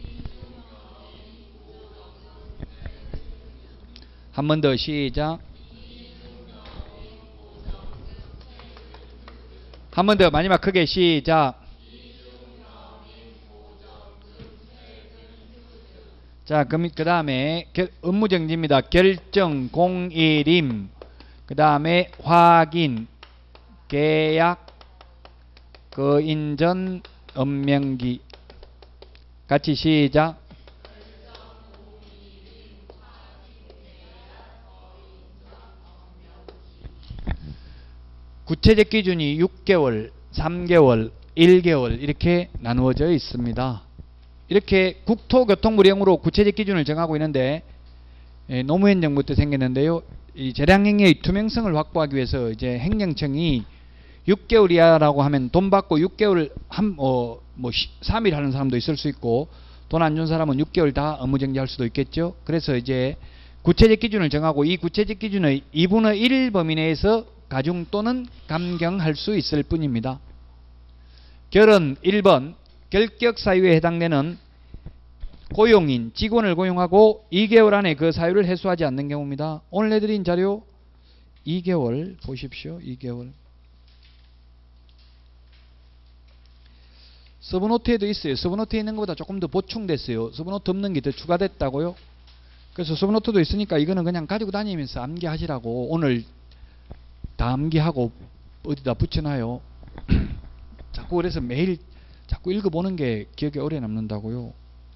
한 번 더 시작. 한 번 더 마지막 크게 시작. 자, 그럼 그 다음에 업무정지입니다. 결정, 공일임, 그 다음에 확인, 계약, 거인전, 업명기 같이 시작. 구체적 기준이 육 개월, 삼 개월, 일 개월 이렇게 나누어져 있습니다. 이렇게 국토교통부령으로 구체적 기준을 정하고 있는데, 예, 노무현 정부 때 생겼는데요. 이 재량행위의 투명성을 확보하기 위해서 이제 행정청이 육 개월 이하라고 하면 돈 받고 육 개월 한, 어, 뭐 삼 일 하는 사람도 있을 수 있고, 돈 안 준 사람은 육 개월 다 업무정지할 수도 있겠죠. 그래서 이제 구체적 기준을 정하고 이 구체적 기준의 이분의 일 범위 내에서 가중 또는 감경할 수 있을 뿐입니다. 결은 일 번 결격 사유에 해당되는 고용인, 직원을 고용하고 이 개월 안에 그 사유를 해소하지 않는 경우입니다. 오늘 내드린 자료 이 개월 보십시오. 이 개월. 서브노트에도 있어요. 서브노트에 있는 것보다 조금 더 보충됐어요. 서브노트 없는 게 더 추가됐다고요. 그래서 서브노트도 있으니까 이거는 그냥 가지고 다니면서 암기하시라고. 오늘 다 암기하고 어디다 붙여놔요. 자꾸 그래서 매일 자꾸 읽어보는 게 기억에 오래 남는다고요.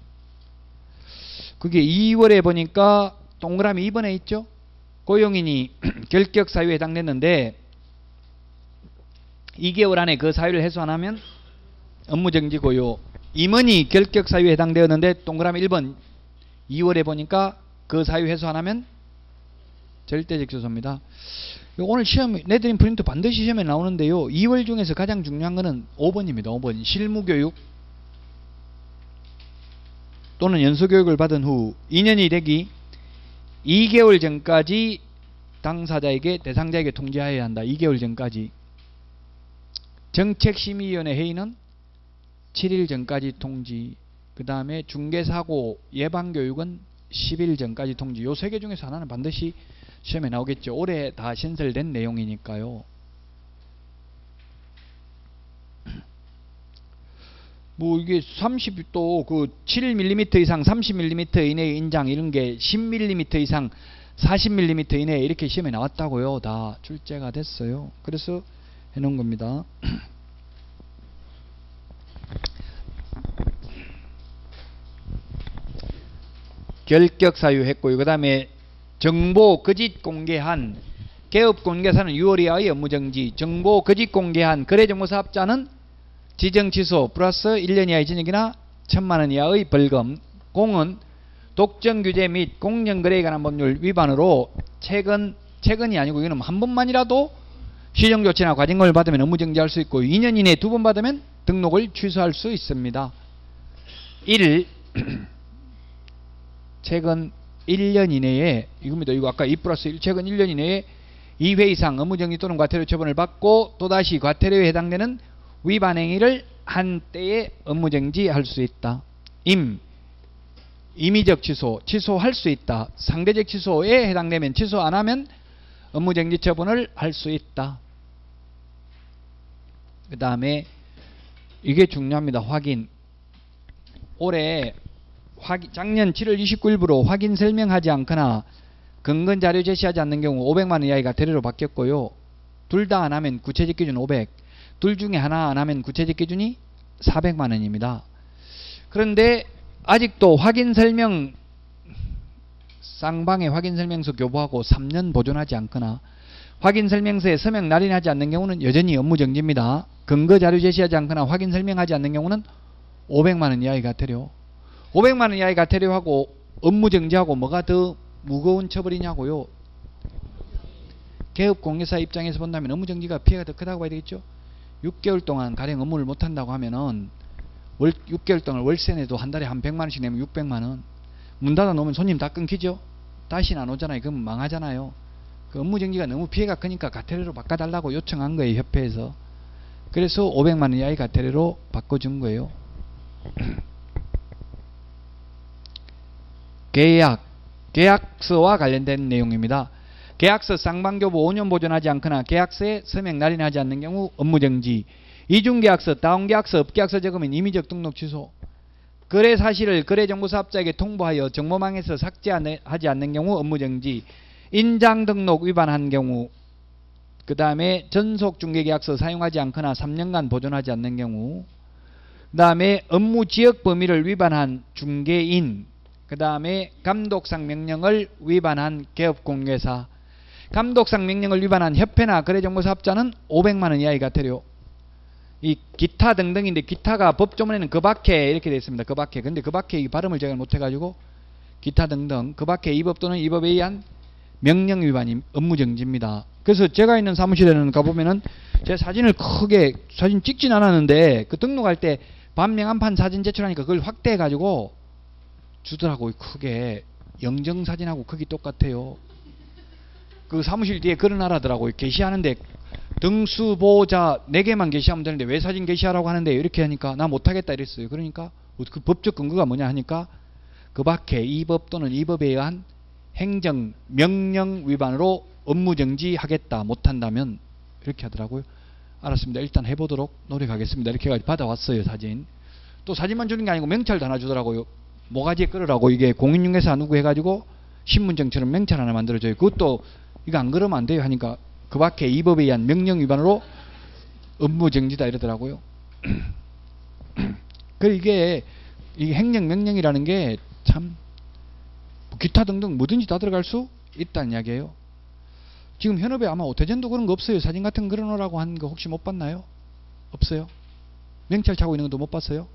그게 이월에 보니까 동그라미 이 번에 있죠. 고용인이 결격 사유에 해당됐는데 이 개월 안에 그 사유를 해소 안 하면 업무정지고요. 임원이 결격 사유에 해당되었는데 동그라미 일 번 이월에 보니까 그 사유 해소 안 하면 절대적 취소입니다. 오늘 시험 내드린 프린트 반드시 시험에 나오는데요. 이월 중에서 가장 중요한 거는 오 번입니다. 오 번 실무교육 또는 연수교육을 받은 후 이 년이 되기 이 개월 전까지 당사자에게 대상자에게 통지하여야 한다. 이 개월 전까지. 정책심의위원회 회의는 칠 일 전까지 통지. 그 다음에 중개사고 예방교육은 십 일 전까지 통지. 요 세 개 중에서 하나는 반드시 시험에 나오겠죠. 올해 다 신설된 내용이니까요. 뭐 이게 삼십 또 그 칠 밀리미터 이상 삼십 밀리미터 이내의 인장 이런 게 십 밀리미터 이상 사십 밀리미터 이내에 이렇게 시험에 나왔다고요. 다 출제가 됐어요. 그래서 해놓은 겁니다. 결격 사유 했고요. 그 다음에 정보 거짓 공개한 개업 공개사는 유월 이하의 업무정지, 정보 거짓 공개한 거래정보사업자는 지정 취소 플러스 일 년 이하의 징역이나 천만 원 이하의 벌금. 공은 독점 규제 및 공정거래에 관한 법률 위반으로 최근 최근이 아니고 이거는 한 번만이라도 시정조치나 과징금을 받으면 업무정지할 수 있고 이 년 이내에 두 번 받으면 등록을 취소할 수 있습니다. 일. 최근 일 년 이내에 이겁니다. 이거 아까 이 플러스 일 최근 일 년 이내에 이 회 이상 업무정지 또는 과태료 처분을 받고 또다시 과태료에 해당되는 위반 행위를 한 때에 업무정지할 수 있다. 임. 임의적 취소, 취소할 수 있다. 상대적 취소에 해당되면 취소 안 하면 업무정지 처분을 할 수 있다. 그 다음에 이게 중요합니다. 확인. 올해 확인, 작년 칠월 이십구일부로 확인 설명하지 않거나 근거 자료 제시하지 않는 경우 오백만 원 이하의 과태료로 바뀌었고요. 둘 다 안 하면 구체적 기준 오백, 둘 중에 하나 안 하면 구체적 기준이 사백만 원입니다. 그런데 아직도 확인 설명 쌍방의 확인 설명서 교부하고 삼 년 보존하지 않거나 확인 설명서에 서명 날인하지 않는 경우는 여전히 업무정지입니다. 근거 자료 제시하지 않거나 확인 설명하지 않는 경우는 오백만 원 이하의 과태료. 오백만 원 이하의 과태료하고 업무정지하고 뭐가 더 무거운 처벌이냐고요. 개업공개사 입장에서 본다면 업무정지가 피해가 더 크다고 봐야 되겠죠. 육 개월 동안 가령 업무를 못한다고 하면은 월, 육 개월 동안 월세 내도 한 달에 한 백만 원씩 내면 육백만 원. 문 닫아 놓으면 손님 다 끊기죠. 다시는 안 오잖아요. 그럼 망하잖아요. 그 업무정지가 너무 피해가 크니까 과태료로 바꿔달라고 요청한 거예요. 협회에서. 그래서 오백만 원 이하의 과태료로 바꿔준 거예요. 계약, 계약서와 관련된 내용입니다. 계약서 쌍방교부 오 년 보존하지 않거나 계약서에 서명 날인하지 않는 경우 업무정지. 이중계약서, 다운계약서, 업계약서 적으면 임의적 등록 취소. 거래 사실을 거래정보사업자에게 통보하여 정보망에서 삭제하지 않는 경우 업무정지. 인장등록 위반한 경우, 그 다음에 전속중개계약서 사용하지 않거나 삼 년간 보존하지 않는 경우, 그 다음에 업무지역 범위를 위반한 중개인, 그 다음에 감독상 명령을 위반한 개업공개사, 감독상 명령을 위반한 협회나 거래정보사업자는 오백만 원 이하의 과태료. 이 기타 등등인데 기타가 법조문에는 그 밖에 이렇게 되어 있습니다. 그 밖에. 근데 그 밖에 이 발음을 제가 못해가지고 기타 등등 그 밖에 이 법 또는 이 법에 의한 명령 위반이 업무정지입니다. 그래서 제가 있는 사무실에는 가보면은 제 사진을 크게 사진 찍진 않았는데 그 등록할 때 반명한판 사진 제출하니까 그걸 확대해가지고 주더라고요. 크게. 영정사진하고 크기 똑같아요. 그 사무실 뒤에 걸어놔라더라고요. 게시하는데 등수보호자 네 개만 게시하면 되는데 왜 사진 게시하라고 하는데 이렇게 하니까 나 못하겠다 이랬어요. 그러니까 그 법적 근거가 뭐냐 하니까 그 밖에 이 법 또는 이 법에 의한 행정 명령 위반으로 업무정지하겠다 못한다면 이렇게 하더라고요. 알았습니다. 일단 해보도록 노력하겠습니다. 이렇게 해가지고 받아왔어요. 사진. 또 사진만 주는 게 아니고 명찰도 하나 주더라고요. 모가지에 끌으라고 이게 공인중개사 누구 해가지고 신분증처럼 명찰 하나 만들어줘요. 그것도 이거 안 그러면 안 돼요 하니까 그 밖에 이 법에 의한 명령 위반으로 업무정지다 이러더라고요. 그 이게 이 행정명령이라는 게 참 기타 등등 뭐든지 다 들어갈 수 있다는 이야기예요. 지금 현업에 아마 오태전도 그런 거 없어요. 사진 같은 거 그려놓으라고 한 거 혹시 못 봤나요? 없어요? 명찰 차고 있는 것도 못 봤어요?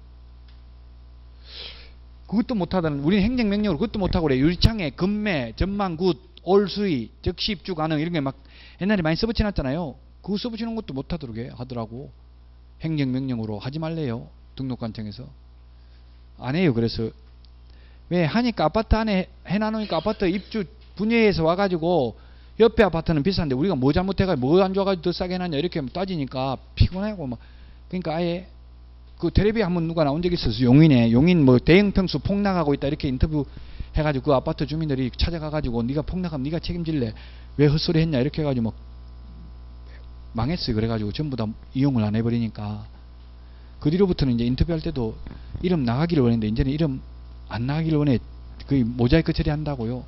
그것도 못하다는, 우리는 행정명령으로 그것도 못하고 그래. 유리창에 금매, 전망굿, 올수위, 즉시 입주 가능 이런 게 막 옛날에 많이 써붙여놨잖아요. 그거 써붙이는 것도 못하도록 하더라고. 행정명령으로 하지 말래요. 등록관청에서. 안 해요. 그래서 왜 하니까 아파트 안에 해놔놓으니까 아파트 입주 분야에서 와가지고 옆에 아파트는 비싼데 우리가 뭐 잘못해가지고 뭐 안 좋아가지고 더 싸게 해놨냐 이렇게 따지니까 피곤하고 막. 그러니까 아예 그 텔레비에 한번 누가 나온 적이 있었어요. 용인에. 용인 뭐 대형 평수 폭락하고 있다 이렇게 인터뷰 해가지고 그 아파트 주민들이 찾아가가지고 네가 폭락하면 네가 책임질래. 왜 헛소리 했냐 이렇게 해가지고 막 망했어요. 그래가지고 전부 다 이용을 안 해버리니까. 그 뒤로부터는 이제 인터뷰할 때도 이름 나가기를 원했는데 이제는 이름 안 나가기를 원해. 거의 모자이크 처리한다고요.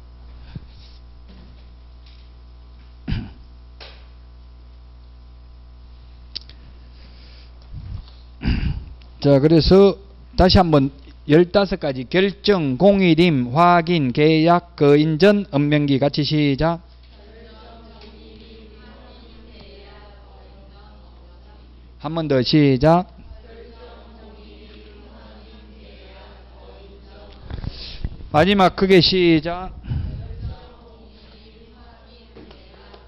자, 그래서 다시 한번 열다섯 가지 결정, 공일임, 확인, 계약, 거인전, 업명기 같이 시작. 한 번 더 시작. 마지막 크게 시작.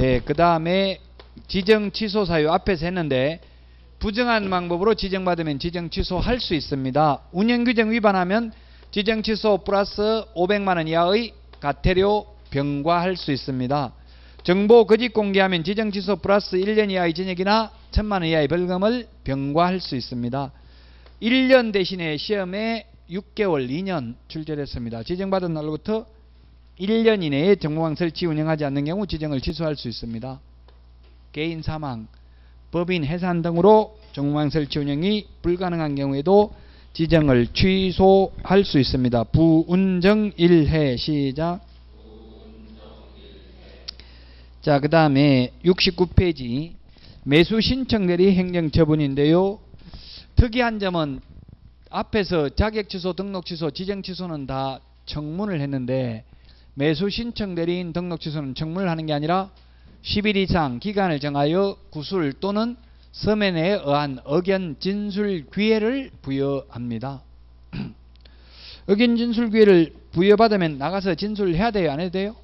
네, 그 다음에 지정 취소 사유 앞에서 했는데 부정한 방법으로 지정받으면 지정 취소할 수 있습니다. 운영규정 위반하면 지정 취소 플러스 오백만 원 이하의 과태료 병과할 수 있습니다. 정보 거짓 공개하면 지정 취소 플러스 일 년 이하의 징역이나 천만 원 이하의 벌금을 병과할 수 있습니다. 일 년 대신에 시험에 육 개월, 이 년 출제됐습니다. 지정받은 날로부터 일 년 이내에 정보망 설치 운영하지 않는 경우 지정을 취소할 수 있습니다. 개인 사망, 법인 해산 등으로 정보망 설치 운영이 불가능한 경우에도 지정을 취소할 수 있습니다. 부운정 일 회 시작. 자, 그 다음에 육십구 페이지 매수 신청 대리 행정 처분인데요. 특이한 점은 앞에서 자격 취소, 등록 취소, 지정 취소는 다 청문을 했는데 매수 신청 대리인 등록 취소는 청문을 하는 게 아니라 십 일 이상 기간을 정하여 구술 또는 서면에 의한 의견 진술 기회를 부여합니다. 의견 진술 기회를 부여받으면 나가서 진술해야 돼요? 안 해도 돼요?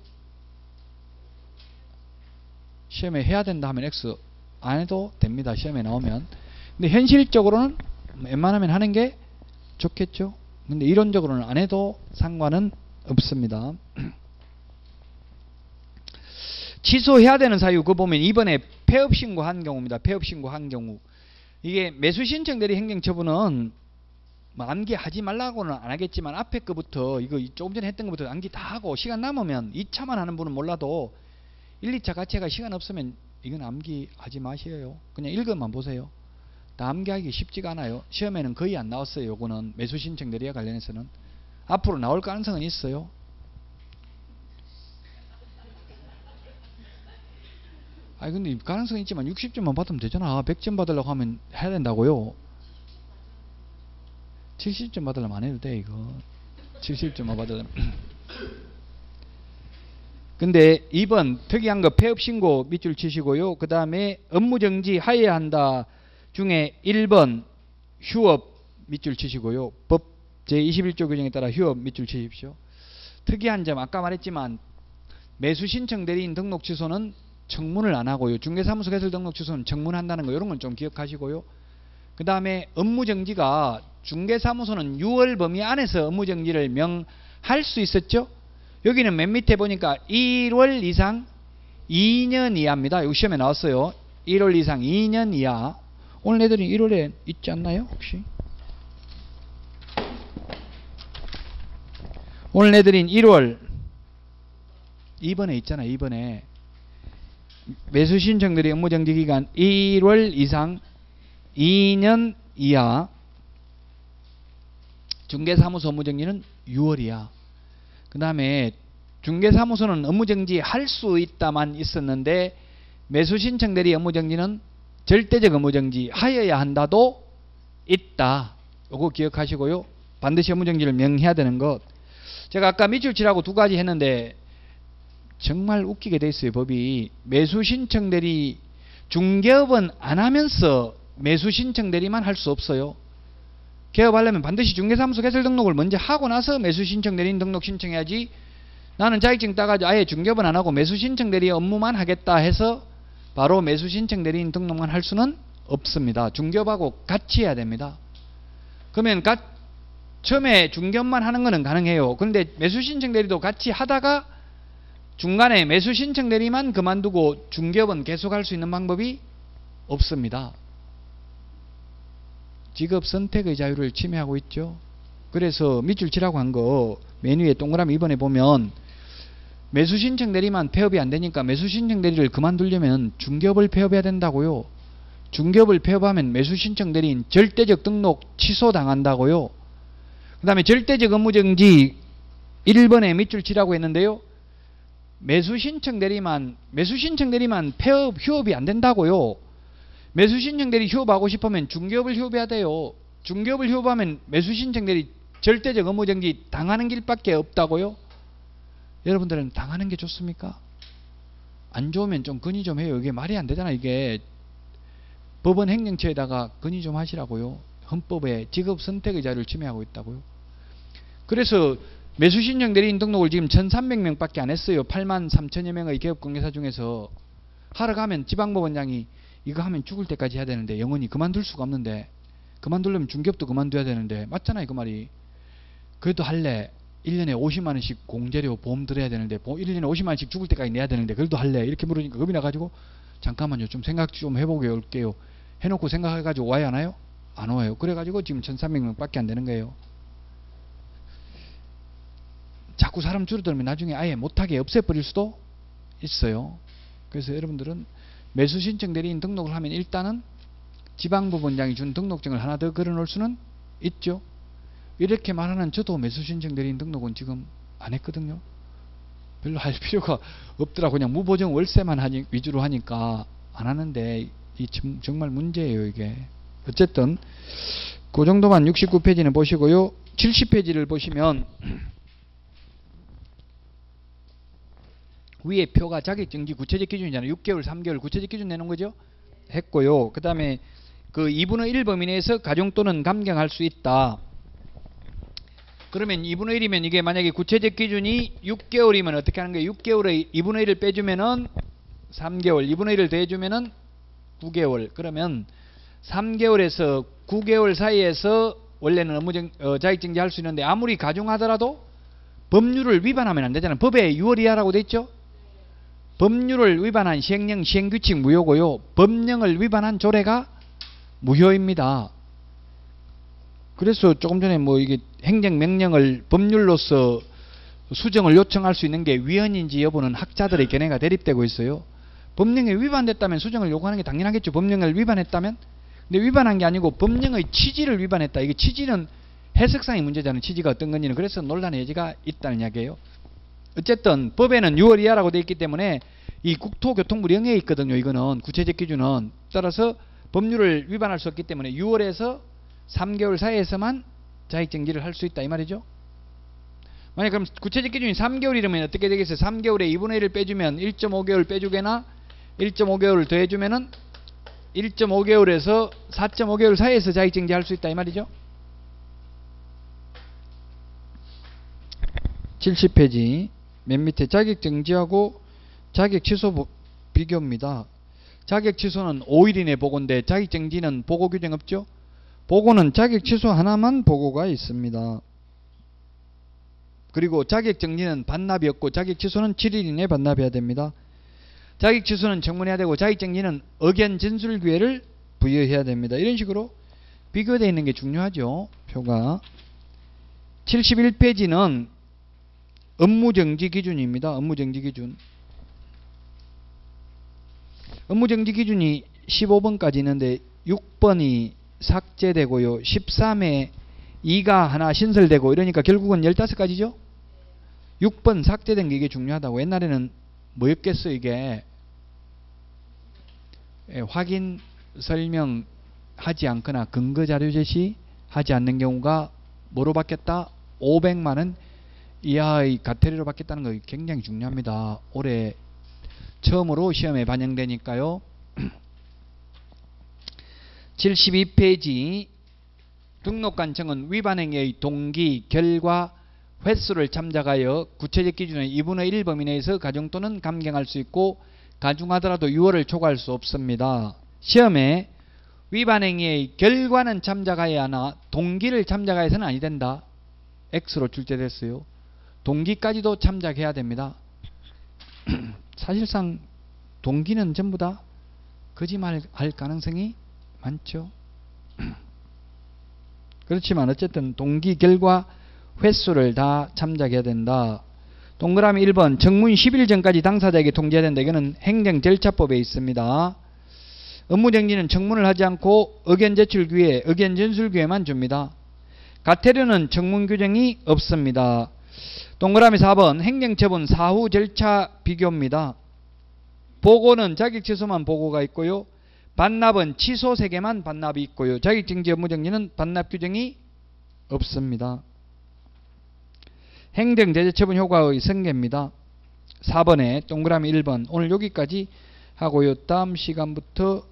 시험에 해야 된다 하면 X, 안 해도 됩니다. 시험에 나오면. 근데 현실적으로는 웬만하면 하는 게 좋겠죠. 근데 이론적으로는 안 해도 상관은 없습니다. 취소해야 되는 사유 그거 보면 이번에 폐업 신고한 경우입니다. 폐업 신고한 경우. 이게 매수 신청 대리 행정 처분은 뭐 암기하지 말라고는 안 하겠지만 앞에 거부터 이거 조금 전에 했던 것부터 암기 다 하고 시간 남으면 이 차만 하는 분은 몰라도 일, 이 차 같이 해가 시간 없으면 이건 암기하지 마셔요. 그냥 읽어만 보세요. 다 암기하기 쉽지가 않아요. 시험에는 거의 안 나왔어요. 요거는 매수 신청 대리와 관련해서는. 앞으로 나올 가능성은 있어요. 아니 근데 가능성이 있지만 육십 점만 받으면 되잖아. 백 점 받으려고 하면 해야 된다고요. 칠십 점 받으려면 안 해도 돼 이거. 칠십 점만 받으려면. 근데 이 번 특이한 거 폐업 신고 밑줄 치시고요. 그 다음에 업무정지 하여야 한다 중에 일 번 휴업 밑줄 치시고요. 법 제이십일 조 규정에 따라 휴업 밑줄 치십시오. 특이한 점 아까 말했지만 매수 신청 대리인 등록 취소는 청문을 안 하고요. 중개사무소 개설 등록 취소는 청문한다는 거 이런 건 좀 기억하시고요. 그 다음에 업무정지가 중개사무소는 유월 범위 안에서 업무정지를 명할 수 있었죠. 여기는 맨 밑에 보니까 일월 이상 이 년 이하입니다. 여기 시험에 나왔어요. 일월 이상 이 년 이하. 오늘 애들이 일월에 있지 않나요? 혹시? 오늘 애들인 일월 이번에 있잖아. 이번에 매수 신청들이 업무정지 기간 일월 이상 이 년 이하. 중개사무소 업무정지는 유월이야. 그 다음에 중개사무소는 업무정지 할 수 있다만 있었는데 매수신청 대리 업무정지는 절대적 업무정지 하여야 한다도 있다. 요거 기억하시고요. 반드시 업무정지를 명해야 되는 것. 제가 아까 밑줄 치라고 두 가지 했는데 정말 웃기게 돼 있어요. 법이. 매수신청 대리 중개업은 안 하면서 매수신청 대리만 할 수 없어요. 개업하려면 반드시 중개사무소 개설 등록을 먼저 하고 나서 매수신청 대리인 등록 신청해야지. 나는 자격증 따가지고 아예 중개업은 안 하고 매수신청 대리 업무만 하겠다 해서 바로 매수신청 대리인 등록만 할 수는 없습니다. 중개업하고 같이 해야 됩니다. 그러면 가, 처음에 중개업만 하는 거는 가능해요. 그런데 매수신청 대리도 같이 하다가 중간에 매수신청 대리만 그만두고 중개업은 계속할 수 있는 방법이 없습니다. 직업 선택의 자유를 침해하고 있죠. 그래서 밑줄 치라고 한 거 메뉴에 동그라미 이번에 보면 매수신청 대리만 폐업이 안 되니까 매수신청 대리를 그만두려면 중개업을 폐업해야 된다고요. 중개업을 폐업하면 매수신청 대리인 절대적 등록 취소당한다고요. 그 다음에 절대적 업무정지 일 번에 밑줄 치라고 했는데요. 매수신청 대리만 매수신청 대리만 폐업 휴업이 안 된다고요. 매수신청 대리 휴업하고 싶으면 중개업을 휴업해야 돼요. 중개업을 휴업하면 매수신청 대리 절대적 업무정지 당하는 길밖에 없다고요. 여러분들은 당하는 게 좋습니까? 안 좋으면 좀 건의 좀 해요. 이게 말이 안 되잖아. 이게 법원 행정처에다가 건의 좀 하시라고요. 헌법에 직업 선택의 자유를 침해하고 있다고요. 그래서 매수신청 대리인 등록을 지금 천삼백 명밖에 안 했어요. 팔만 삼천여 명의 개업공개사 중에서. 하러 가면 지방법원장이 이거 하면 죽을 때까지 해야 되는데 영원히 그만둘 수가 없는데 그만두려면 중개업도 그만둬야 되는데 맞잖아요 그 말이. 그래도 할래. 일 년에 오십만 원씩 공제료 보험 들어야 되는데 일 년에 오십만 원씩 죽을 때까지 내야 되는데 그래도 할래. 이렇게 물으니까 겁이 나가지고 잠깐만요 좀 생각 좀 해보게 올게요. 해놓고 생각해가지고 와야 하나요? 안 와요. 그래가지고 지금 천삼백 명 밖에 안 되는 거예요. 자꾸 사람 줄어들면 나중에 아예 못하게 없애버릴 수도 있어요. 그래서 여러분들은 매수 신청 대리인 등록을 하면 일단은 지방법원장이 준 등록증을 하나 더 걸어 놓을 수는 있죠. 이렇게 말하는 저도 매수 신청 대리인 등록은 지금 안 했거든요. 별로 할 필요가 없더라고. 그냥 무보정 월세만 하니, 위주로 하니까 안 하는데 이 정말 문제예요 이게. 어쨌든 그 정도만 육십구 페이지는 보시고요. 칠십 페이지를 보시면 위에 표가 자격정지 구체적 기준이잖아요. 육 개월, 삼 개월 구체적 기준 내놓은 거죠. 했고요. 그 다음에 그 이분의 일 범위 내에서 가중 또는 감경할 수 있다. 그러면 이분의 일이면 이게 만약에 구체적 기준이 육 개월이면 어떻게 하는 거예요? 육 개월에 이분의 일을 빼주면은 삼 개월, 이분의 일을 더해주면은 구 개월. 그러면 삼 개월에서 구 개월 사이에서 원래는 업무정, 어, 자격정지 할 수 있는데 아무리 가중하더라도 법률을 위반하면 안 되잖아요. 법에 유월 이하라고 돼 있죠? 법률을 위반한 시행령, 시행규칙 무효고요. 법령을 위반한 조례가 무효입니다. 그래서 조금 전에 뭐 이게 행정명령을 법률로서 수정을 요청할 수 있는 게 위헌인지 여부는 학자들의 견해가 대립되고 있어요. 법령에 위반됐다면 수정을 요구하는 게 당연하겠죠. 법령을 위반했다면. 근데 위반한 게 아니고 법령의 취지를 위반했다. 이게 취지는 해석상의 문제잖아요. 취지가 어떤 건지는. 그래서 논란의 여지가 있다는 이야기예요. 어쨌든 법에는 유월 이하라고 되어 있기 때문에 이 국토교통부 령에 있거든요. 이거는 구체적 기준은. 따라서 법률을 위반할 수 없기 때문에 유월에서 삼 개월 사이에서만 자격정지를 할 수 있다 이 말이죠. 만약 그럼 구체적 기준이 삼 개월이라면 어떻게 되겠어요? 삼 개월에 이분의 일을 빼주면 일 점 오 개월 빼주게나 일 점 오 개월을 더해주면은 일 점 오 개월에서 사 점 오 개월 사이에서 자격정지 할 수 있다 이 말이죠. 칠십 페이지 맨 밑에 자격정지하고 자격취소 비교입니다. 자격취소는 오 일 이내 보고인데 자격정지는 보고 규정 없죠. 보고는 자격취소 하나만 보고가 있습니다. 그리고 자격정지는 반납이 없고 자격취소는 칠 일 이내 반납해야 됩니다. 자격취소는 청문해야 되고 자격정지는 의견 진술 기회를 부여해야 됩니다. 이런 식으로 비교되어 있는 게 중요하죠. 표가. 칠십일 페이지는 업무정지 기준입니다. 업무정지 기준. 업무정지 기준이 십오 번까지 있는데 육 번이 삭제되고요. 십삼 회 이가 하나 신설되고 이러니까 결국은 십오 가지죠. 육 번 삭제된 게 이게 중요하다고. 옛날에는 뭐였겠어 이게. 예, 확인 설명하지 않거나 근거자료 제시하지 않는 경우가 뭐로 바뀌었다? 오백만 원 이하의 과태료로 바뀌었다는 거 굉장히 중요합니다. 올해 처음으로 시험에 반영되니까요. 칠십이 페이지 등록관청은 위반행위의 동기, 결과, 횟수를 참작하여 구체적 기준의 이분의 일 범위 내에서 가중 또는 감경할 수 있고 가중하더라도 유월을 초과할 수 없습니다. 시험에 위반행위의 결과는 참작하여야 하나 동기를 참작하여서는 아니 된다. X로 출제됐어요. 동기까지도 참작해야 됩니다. 사실상 동기는 전부 다 거짓말할 가능성이 많죠. 그렇지만 어쨌든 동기, 결과, 횟수를 다 참작해야 된다. 동그라미 일 번 청문 십 일 전까지 당사자에게 통지해야 된다. 이거는 행정절차법에 있습니다. 업무정지는 청문을 하지 않고 의견 제출 기회, 의견 전술 기회만 줍니다. 과태료는 청문 규정이 없습니다. 동그라미 사 번 행정처분 사후 절차 비교입니다. 보고는 자격취소만 보고가 있고요. 반납은 취소 세 개만 반납이 있고요. 자격정지 업무정지는 반납 규정이 없습니다. 행정제재처분 효과의 설계입니다. 사 번에 동그라미 일 번 오늘 여기까지 하고요. 다음 시간부터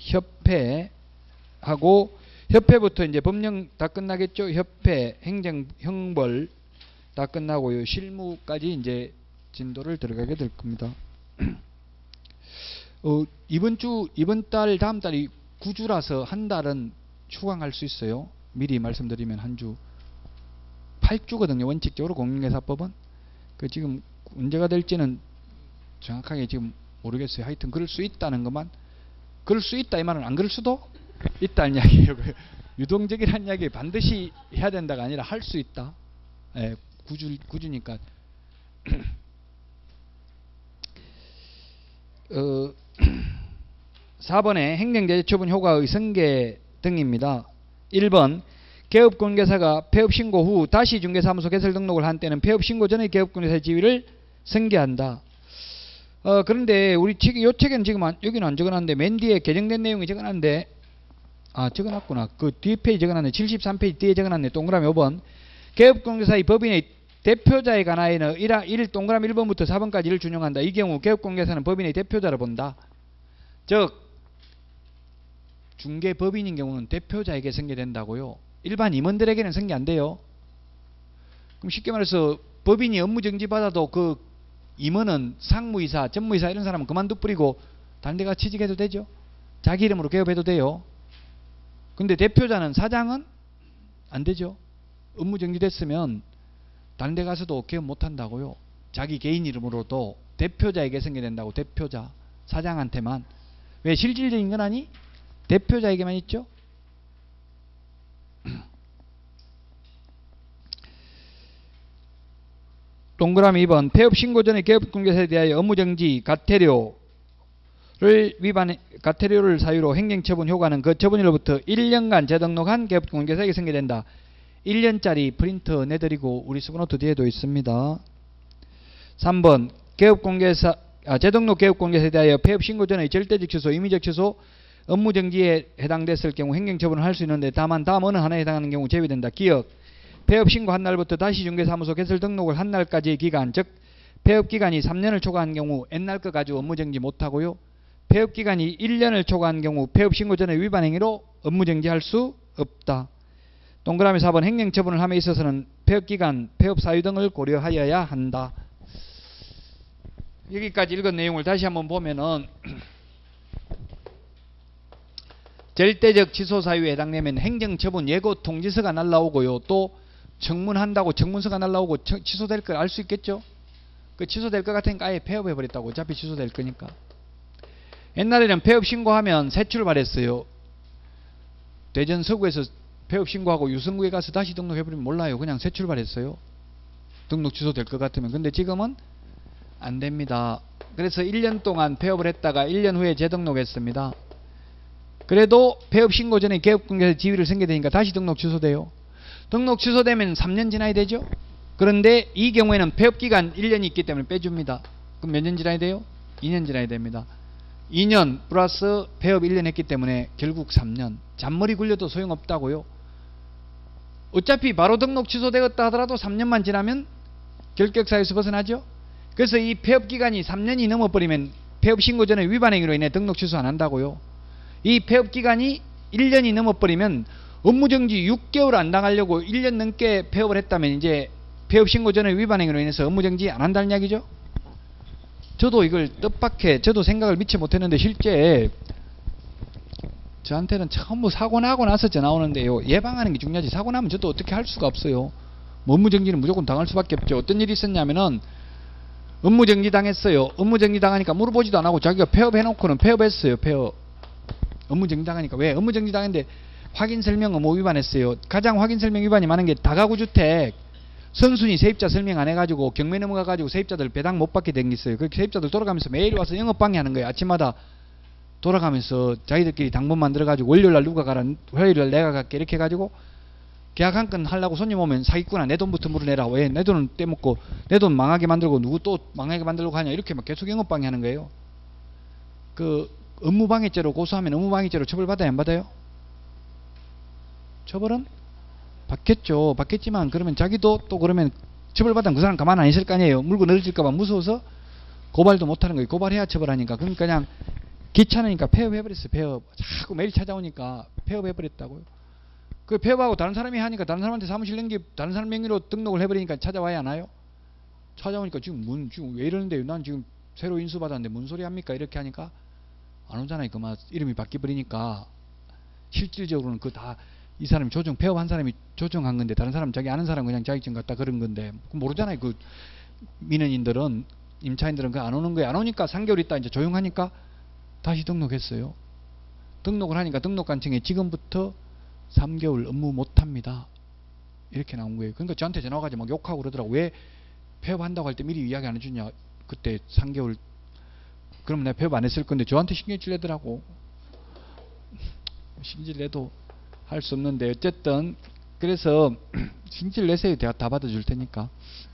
협회하고 협회부터 이제 법령 다 끝나겠죠. 협회, 행정, 형벌 다 끝나고요. 실무까지 이제 진도를 들어가게 될 겁니다. 어, 이번 주, 이번 달, 다음 달이 구 주라서 한 달은 추강할 수 있어요. 미리 말씀드리면 한 주. 팔 주거든요. 원칙적으로 공인중개사법은. 그 지금 언제가 될지는 정확하게 지금 모르겠어요. 하여튼 그럴 수 있다는 것만. 그럴 수 있다 이 말은 안 그럴 수도 있다는 이야기예요. 유동적이라는 이야기 반드시 해야 된다가 아니라 할 수 있다. 예, 구 주, 구 주니까. 어, 사 번에 행정제재 처분 효과의 승계 등입니다. 일 번 개업공개사가 폐업신고 후 다시 중개사무소 개설 등록을 한 때는 폐업신고 전의 개업공개사의 지위를 승계한다. 어, 그런데 우리 책, 요 책에는 지금 안, 여기는 안 적어놨는데 맨 뒤에 개정된 내용이 적어놨는데 아 적어놨구나. 그 뒤에 페이지 적어놨네. 칠십삼 페이지 뒤에 적어놨네. 동그라미 오 번 개업공개사의 법인의 대표자에 관하여는 일 동그라미 일 번부터 사 번까지 를 준용한다. 이 경우 개업공개사는 법인의 대표자로 본다. 즉 중개법인인 경우는 대표자에게 승계된다고요. 일반 임원들에게는 승계 안 돼요. 그럼 쉽게 말해서 법인이 업무정지 받아도 그 임원은 상무이사, 전무이사 이런 사람은 그만둬 뿌리고 다른 데가 취직해도 되죠. 자기 이름으로 개업해도 돼요. 근데 대표자는 사장은 안 되죠. 업무정지 됐으면 다른 데 가서도 개업 못한다고요. 자기 개인 이름으로도 대표자에게 승계된다고. 대표자, 사장한테만. 왜 실질적인 건 아니? 대표자에게만 있죠. 동그라미 이 번 폐업신고 전의 개업공개사에 대하여 업무정지, 가태료를 위반, 가태료를 사유로 행정처분 효과는 그 처분일로부터 일 년간 재등록한 개업공개사에게 승계된다. 일 년짜리 프린터 내드리고 우리 수고노트 뒤에도 있습니다. 삼 번 개업공개사, 아, 재등록 개업공개사에 대하여 폐업신고 전의 절대적 취소, 임의적 취소, 업무정지에 해당됐을 경우 행정처분을 할 수 있는데 다만 다음 어느 하나에 해당하는 경우 제외된다. 기억 폐업신고 한 날부터 다시 중개사무소 개설 등록을 한 날까지의 기간, 즉 폐업기간이 삼 년을 초과한 경우 옛날 거 가지고 업무정지 못하고요. 폐업기간이 일 년을 초과한 경우 폐업신고 전의 위반 행위로 업무정지할 수 없다. 동그라미 사 번 행정처분을 함에 있어서는 폐업기간, 폐업사유 등을 고려하여야 한다. 여기까지 읽은 내용을 다시 한번 보면은 절대적 취소사유에 해당되면 행정처분 예고 통지서가 날라오고요. 또 청문한다고 청문서가 날라오고 취소될 걸 알 수 있겠죠. 그 취소될 것 같으니까 아예 폐업해버렸다고. 어차피 취소될 거니까. 옛날에는 폐업 신고하면 새 출발했어요. 대전 서구에서 폐업 신고하고 유성구에 가서 다시 등록해버리면 몰라요. 그냥 새 출발했어요. 등록 취소될 것 같으면. 근데 지금은 안 됩니다. 그래서 일 년 동안 폐업을 했다가 일 년 후에 재등록했습니다. 그래도 폐업 신고 전에 개업공개사 지위를 승계되니까 다시 등록 취소돼요. 등록 취소되면 삼 년 지나야 되죠. 그런데 이 경우에는 폐업기간 일 년이 있기 때문에 빼줍니다. 그럼 몇 년 지나야 돼요? 이 년 지나야 됩니다. 이 년 플러스 폐업 일 년 했기 때문에 결국 삼 년. 잔머리 굴려도 소용없다고요. 어차피 바로 등록 취소되었다 하더라도 삼 년만 지나면 결격사유에서 벗어나죠. 그래서 이 폐업기간이 삼 년이 넘어버리면 폐업신고 전에 위반행위로 인해 등록 취소 안 한다고요. 이 폐업기간이 일 년이 넘어버리면 업무정지 육 개월 안 당하려고 일 년 넘게 폐업을 했다면 이제 폐업신고 전에 위반행위로 인해서 업무정지 안 한다는 이야기죠. 저도 이걸 뜻밖에 저도 생각을 미처 못했는데 실제 저한테는 처음 사고 나고 나서 전화 오는데요. 예방하는 게 중요하지. 사고 나면 저도 어떻게 할 수가 없어요. 업무정지는 무조건 당할 수밖에 없죠. 어떤 일이 있었냐면은 업무정지 당했어요. 업무정지 당하니까 물어보지도 안 하고 자기가 폐업해놓고는 폐업했어요. 폐업. 업무정지 당하니까. 왜? 업무정지 당했는데 확인설명 의무 위반했어요. 가장 확인설명 위반이 많은 게 다가구주택. 선순위 세입자 설명 안 해가지고 경매 넘어가가지고 세입자들 배당 못 받게 된 게 있어요. 그 세입자들 돌아가면서 매일 와서 영업방해 하는 거예요. 아침마다 돌아가면서 자기들끼리 당번 만들어가지고 월요일날 누가 가라, 화요일날 내가 갈게 이렇게 해가지고 계약 한 건 하려고 손님 오면 사기꾼아 내 돈부터 물어내라. 왜? 내 돈은 떼먹고 내 돈 망하게 만들고 누구 또 망하게 만들려고 하냐. 이렇게 막 계속 영업방해 하는 거예요. 그 업무방해죄로 고소하면 업무방해죄로 처벌받아야 안 받아요? 처벌은? 받겠죠. 받겠지만 그러면 자기도 또 그러면 처벌받으면 그 사람 가만 안 있을 거 아니에요. 물건 얻어질까봐 무서워서 고발도 못하는 거예요. 고발해야 처벌하니까. 그러니까 그냥 귀찮으니까 폐업해버렸어요. 폐업. 자꾸 매일 찾아오니까 폐업해버렸다고요. 그 폐업하고 다른 사람이 하니까 다른 사람한테 사무실 넘기 다른 사람 명의로 등록을 해버리니까 찾아와야 하나요? 찾아오니까 지금 문, 지금 왜 이러는데요? 난 지금 새로 인수받았는데 뭔 소리 합니까? 이렇게 하니까 안 오잖아요. 그만 이름이 바뀌어버리니까. 실질적으로는 그 다 이 사람이 조정, 폐업한 사람이 조정한 건데 다른 사람, 자기 아는 사람 그냥 자격증 갖다 그런 건데 모르잖아요. 그 민원인들은, 임차인들은 그 안 오는 거예요. 안 오니까 삼 개월 있다 이제 조용하니까 다시 등록했어요. 등록을 하니까 등록관청에 지금부터 삼 개월 업무 못합니다. 이렇게 나온 거예요. 그러니까 저한테 전화 와가지고 막 욕하고 그러더라고. 왜 폐업한다고 할 때 미리 이야기 안 해주냐. 그때 삼 개월 그럼 내가 폐업 안 했을 건데 저한테 신경질 내더라고. 신질 내도 할 수 없는데 어쨌든 그래서 신질 내세요. 내가 다 받아줄 테니까.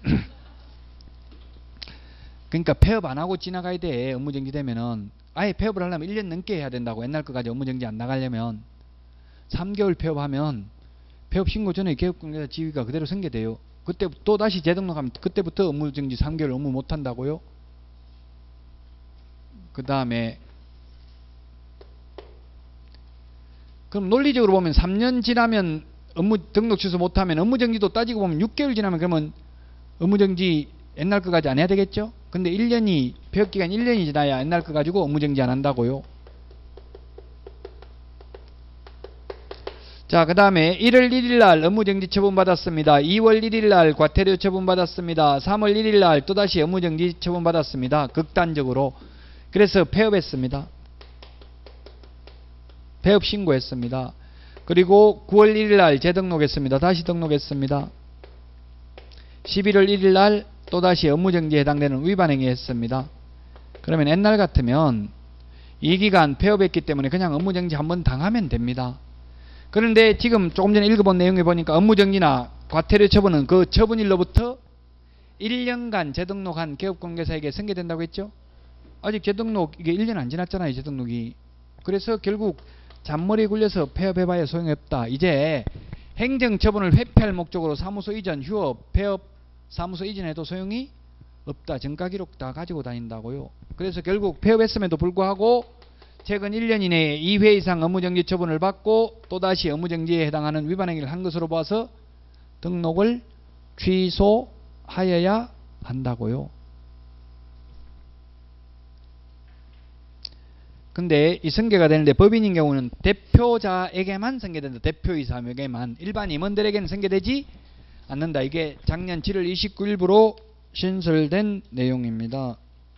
그러니까 폐업 안 하고 지나가야 돼. 업무정지 되면은. 아예 폐업을 하려면 일 년 넘게 해야 된다고. 옛날 거까지 업무정지 안 나가려면. 삼 개월 폐업하면 폐업 신고 전에 개업공개사 지위가 그대로 승계돼요. 그때 또 다시 재등록하면 그때부터 업무정지 삼 개월 업무 못한다고요. 그 다음에 그럼 논리적으로 보면 삼 년 지나면 업무 등록 취소 못하면 업무정지도 따지고 보면 육 개월 지나면 그러면 업무정지 옛날 거 가지고 안 해야 되겠죠? 근데 일 년이 폐업기간 일 년이 지나야 옛날 거 가지고 업무정지 안 한다고요. 자, 그 다음에 일월 일일날 업무정지 처분받았습니다. 이월 일일날 과태료 처분받았습니다. 삼월 일일날 또다시 업무정지 처분받았습니다. 극단적으로. 그래서 폐업했습니다. 폐업 신고했습니다. 그리고 구월 일일날 재등록했습니다. 다시 등록했습니다. 십일월 일일날 또다시 업무정지에 해당되는 위반행위 했습니다. 그러면 옛날 같으면 이 기간 폐업했기 때문에 그냥 업무정지 한번 당하면 됩니다. 그런데 지금 조금 전에 읽어본 내용에 보니까 업무정지나 과태료 처분은 그 처분일로부터 일 년간 재등록한 개업공개사에게 승계된다고 했죠. 아직 재등록 이게 일 년 안 지났잖아요. 재등록이. 그래서 결국 잔머리 굴려서 폐업해봐야 소용이 없다. 이제 행정처분을 회피할 목적으로 사무소 이전, 휴업, 폐업, 사무소 이전해도 소용이 없다. 정가기록 다 가지고 다닌다고요. 그래서 결국 폐업했음에도 불구하고 최근 일 년 이내에 이 회 이상 업무정지 처분을 받고 또다시 업무정지에 해당하는 위반행위를 한 것으로 봐서 등록을 취소하여야 한다고요. 근데 이 승계가 되는데 법인인 경우는 대표자에게만 승계된다. 대표이사에게만. 일반 임원들에게는 승계되지 않는다. 이게 작년 칠월 이십구일부로 신설된 내용입니다.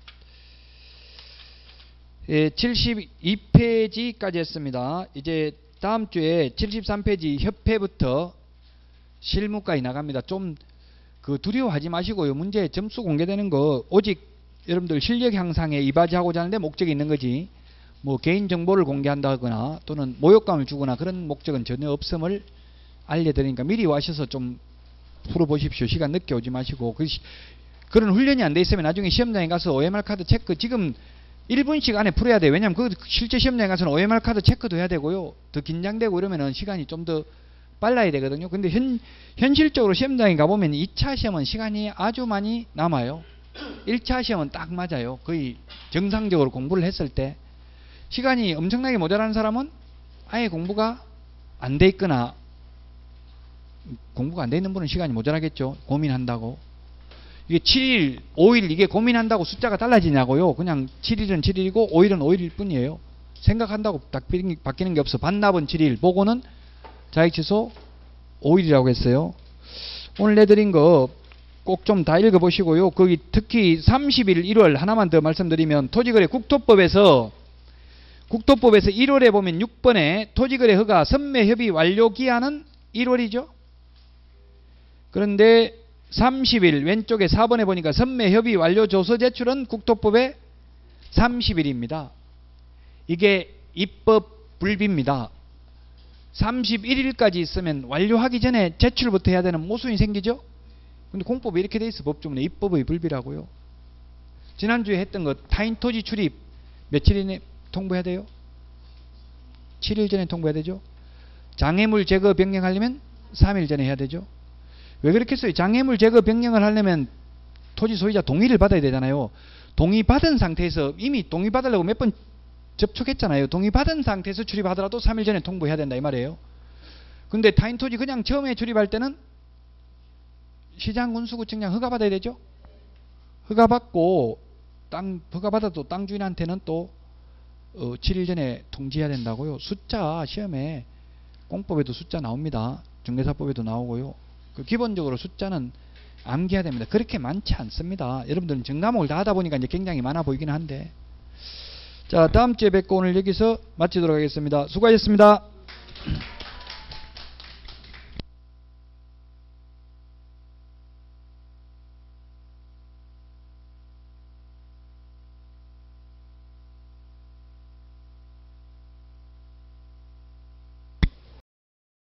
예, 칠십이 페이지까지 했습니다. 이제 다음 주에 칠십삼 페이지 협회부터 실무까지 나갑니다. 좀 그 두려워하지 마시고요. 문제 점수 공개되는 거 오직 여러분들 실력 향상에 이바지하고자 하는데 목적이 있는 거지. 뭐 개인정보를 공개한다거나 또는 모욕감을 주거나 그런 목적은 전혀 없음을 알려드리니까 미리 와셔서 좀 풀어보십시오. 시간 늦게 오지 마시고. 그, 그런 훈련이 안 돼 있으면 나중에 시험장에 가서 오엠알 카드 체크 지금 일 분씩 안에 풀어야 돼요. 왜냐하면 그 실제 시험장에 가서는 오엠알 카드 체크도 해야 되고요. 더 긴장되고 이러면은 시간이 좀 더 빨라야 되거든요. 근데 현, 현실적으로 시험장에 가보면 이 차 시험은 시간이 아주 많이 남아요. 일 차 시험은 딱 맞아요. 거의 정상적으로 공부를 했을 때. 시간이 엄청나게 모자라는 사람은 아예 공부가 안 돼 있거나 공부가 안 돼 있는 분은 시간이 모자라겠죠. 고민한다고. 이게 칠 일, 오 일 이게 고민한다고 숫자가 달라지냐고요. 그냥 칠 일은 칠 일이고 오 일은 오 일일 뿐이에요. 생각한다고 바뀌는 게 없어. 반납은 칠 일, 보고는 자격취소 오 일이라고 했어요. 오늘 내드린 거 꼭 좀 다 읽어보시고요. 거기 특히 삼십일 일월 하나만 더 말씀드리면 토지거래 국토법에서 국토법에서 일월에 보면 육 번에 토지거래 허가 선매협의 완료 기한은 일월이죠. 그런데 삼십 일 왼쪽에 사 번에 보니까 선매협의 완료 조서 제출은 국토법에 삼십 일입니다. 이게 입법 불비입니다. 삼십일 일까지 있으면 완료하기 전에 제출부터 해야 되는 모순이 생기죠. 근데 공법에 이렇게 돼 있어. 법조문에 입법의 불비라고요. 지난주에 했던 거 타인 토지 출입 며칠 이내 통보해야 돼요? 칠 일 전에 통보해야 되죠. 장애물 제거 변경하려면 삼 일 전에 해야 되죠. 왜 그렇겠어요? 장애물 제거 변경을 하려면 토지 소유자 동의를 받아야 되잖아요. 동의 받은 상태에서 이미 동의 받으려고 몇 번 접촉했잖아요. 동의 받은 상태에서 출입하더라도 삼 일 전에 통보해야 된다 이 말이에요. 근데 타인 토지 그냥 처음에 출입할 때는 시장군수구청장 허가 받아야 되죠. 허가 받고 땅 허가 받아도 땅 주인한테는 또 어, 칠 일 전에 통지해야 된다고요. 숫자 시험에 공법에도 숫자 나옵니다. 중개사법에도 나오고요. 그 기본적으로 숫자는 암기해야 됩니다. 그렇게 많지 않습니다. 여러분들은 전과목을 다 하다 보니까 이제 굉장히 많아 보이긴 한데. 자, 다음 주에 뵙고 오늘 여기서 마치도록 하겠습니다. 수고하셨습니다.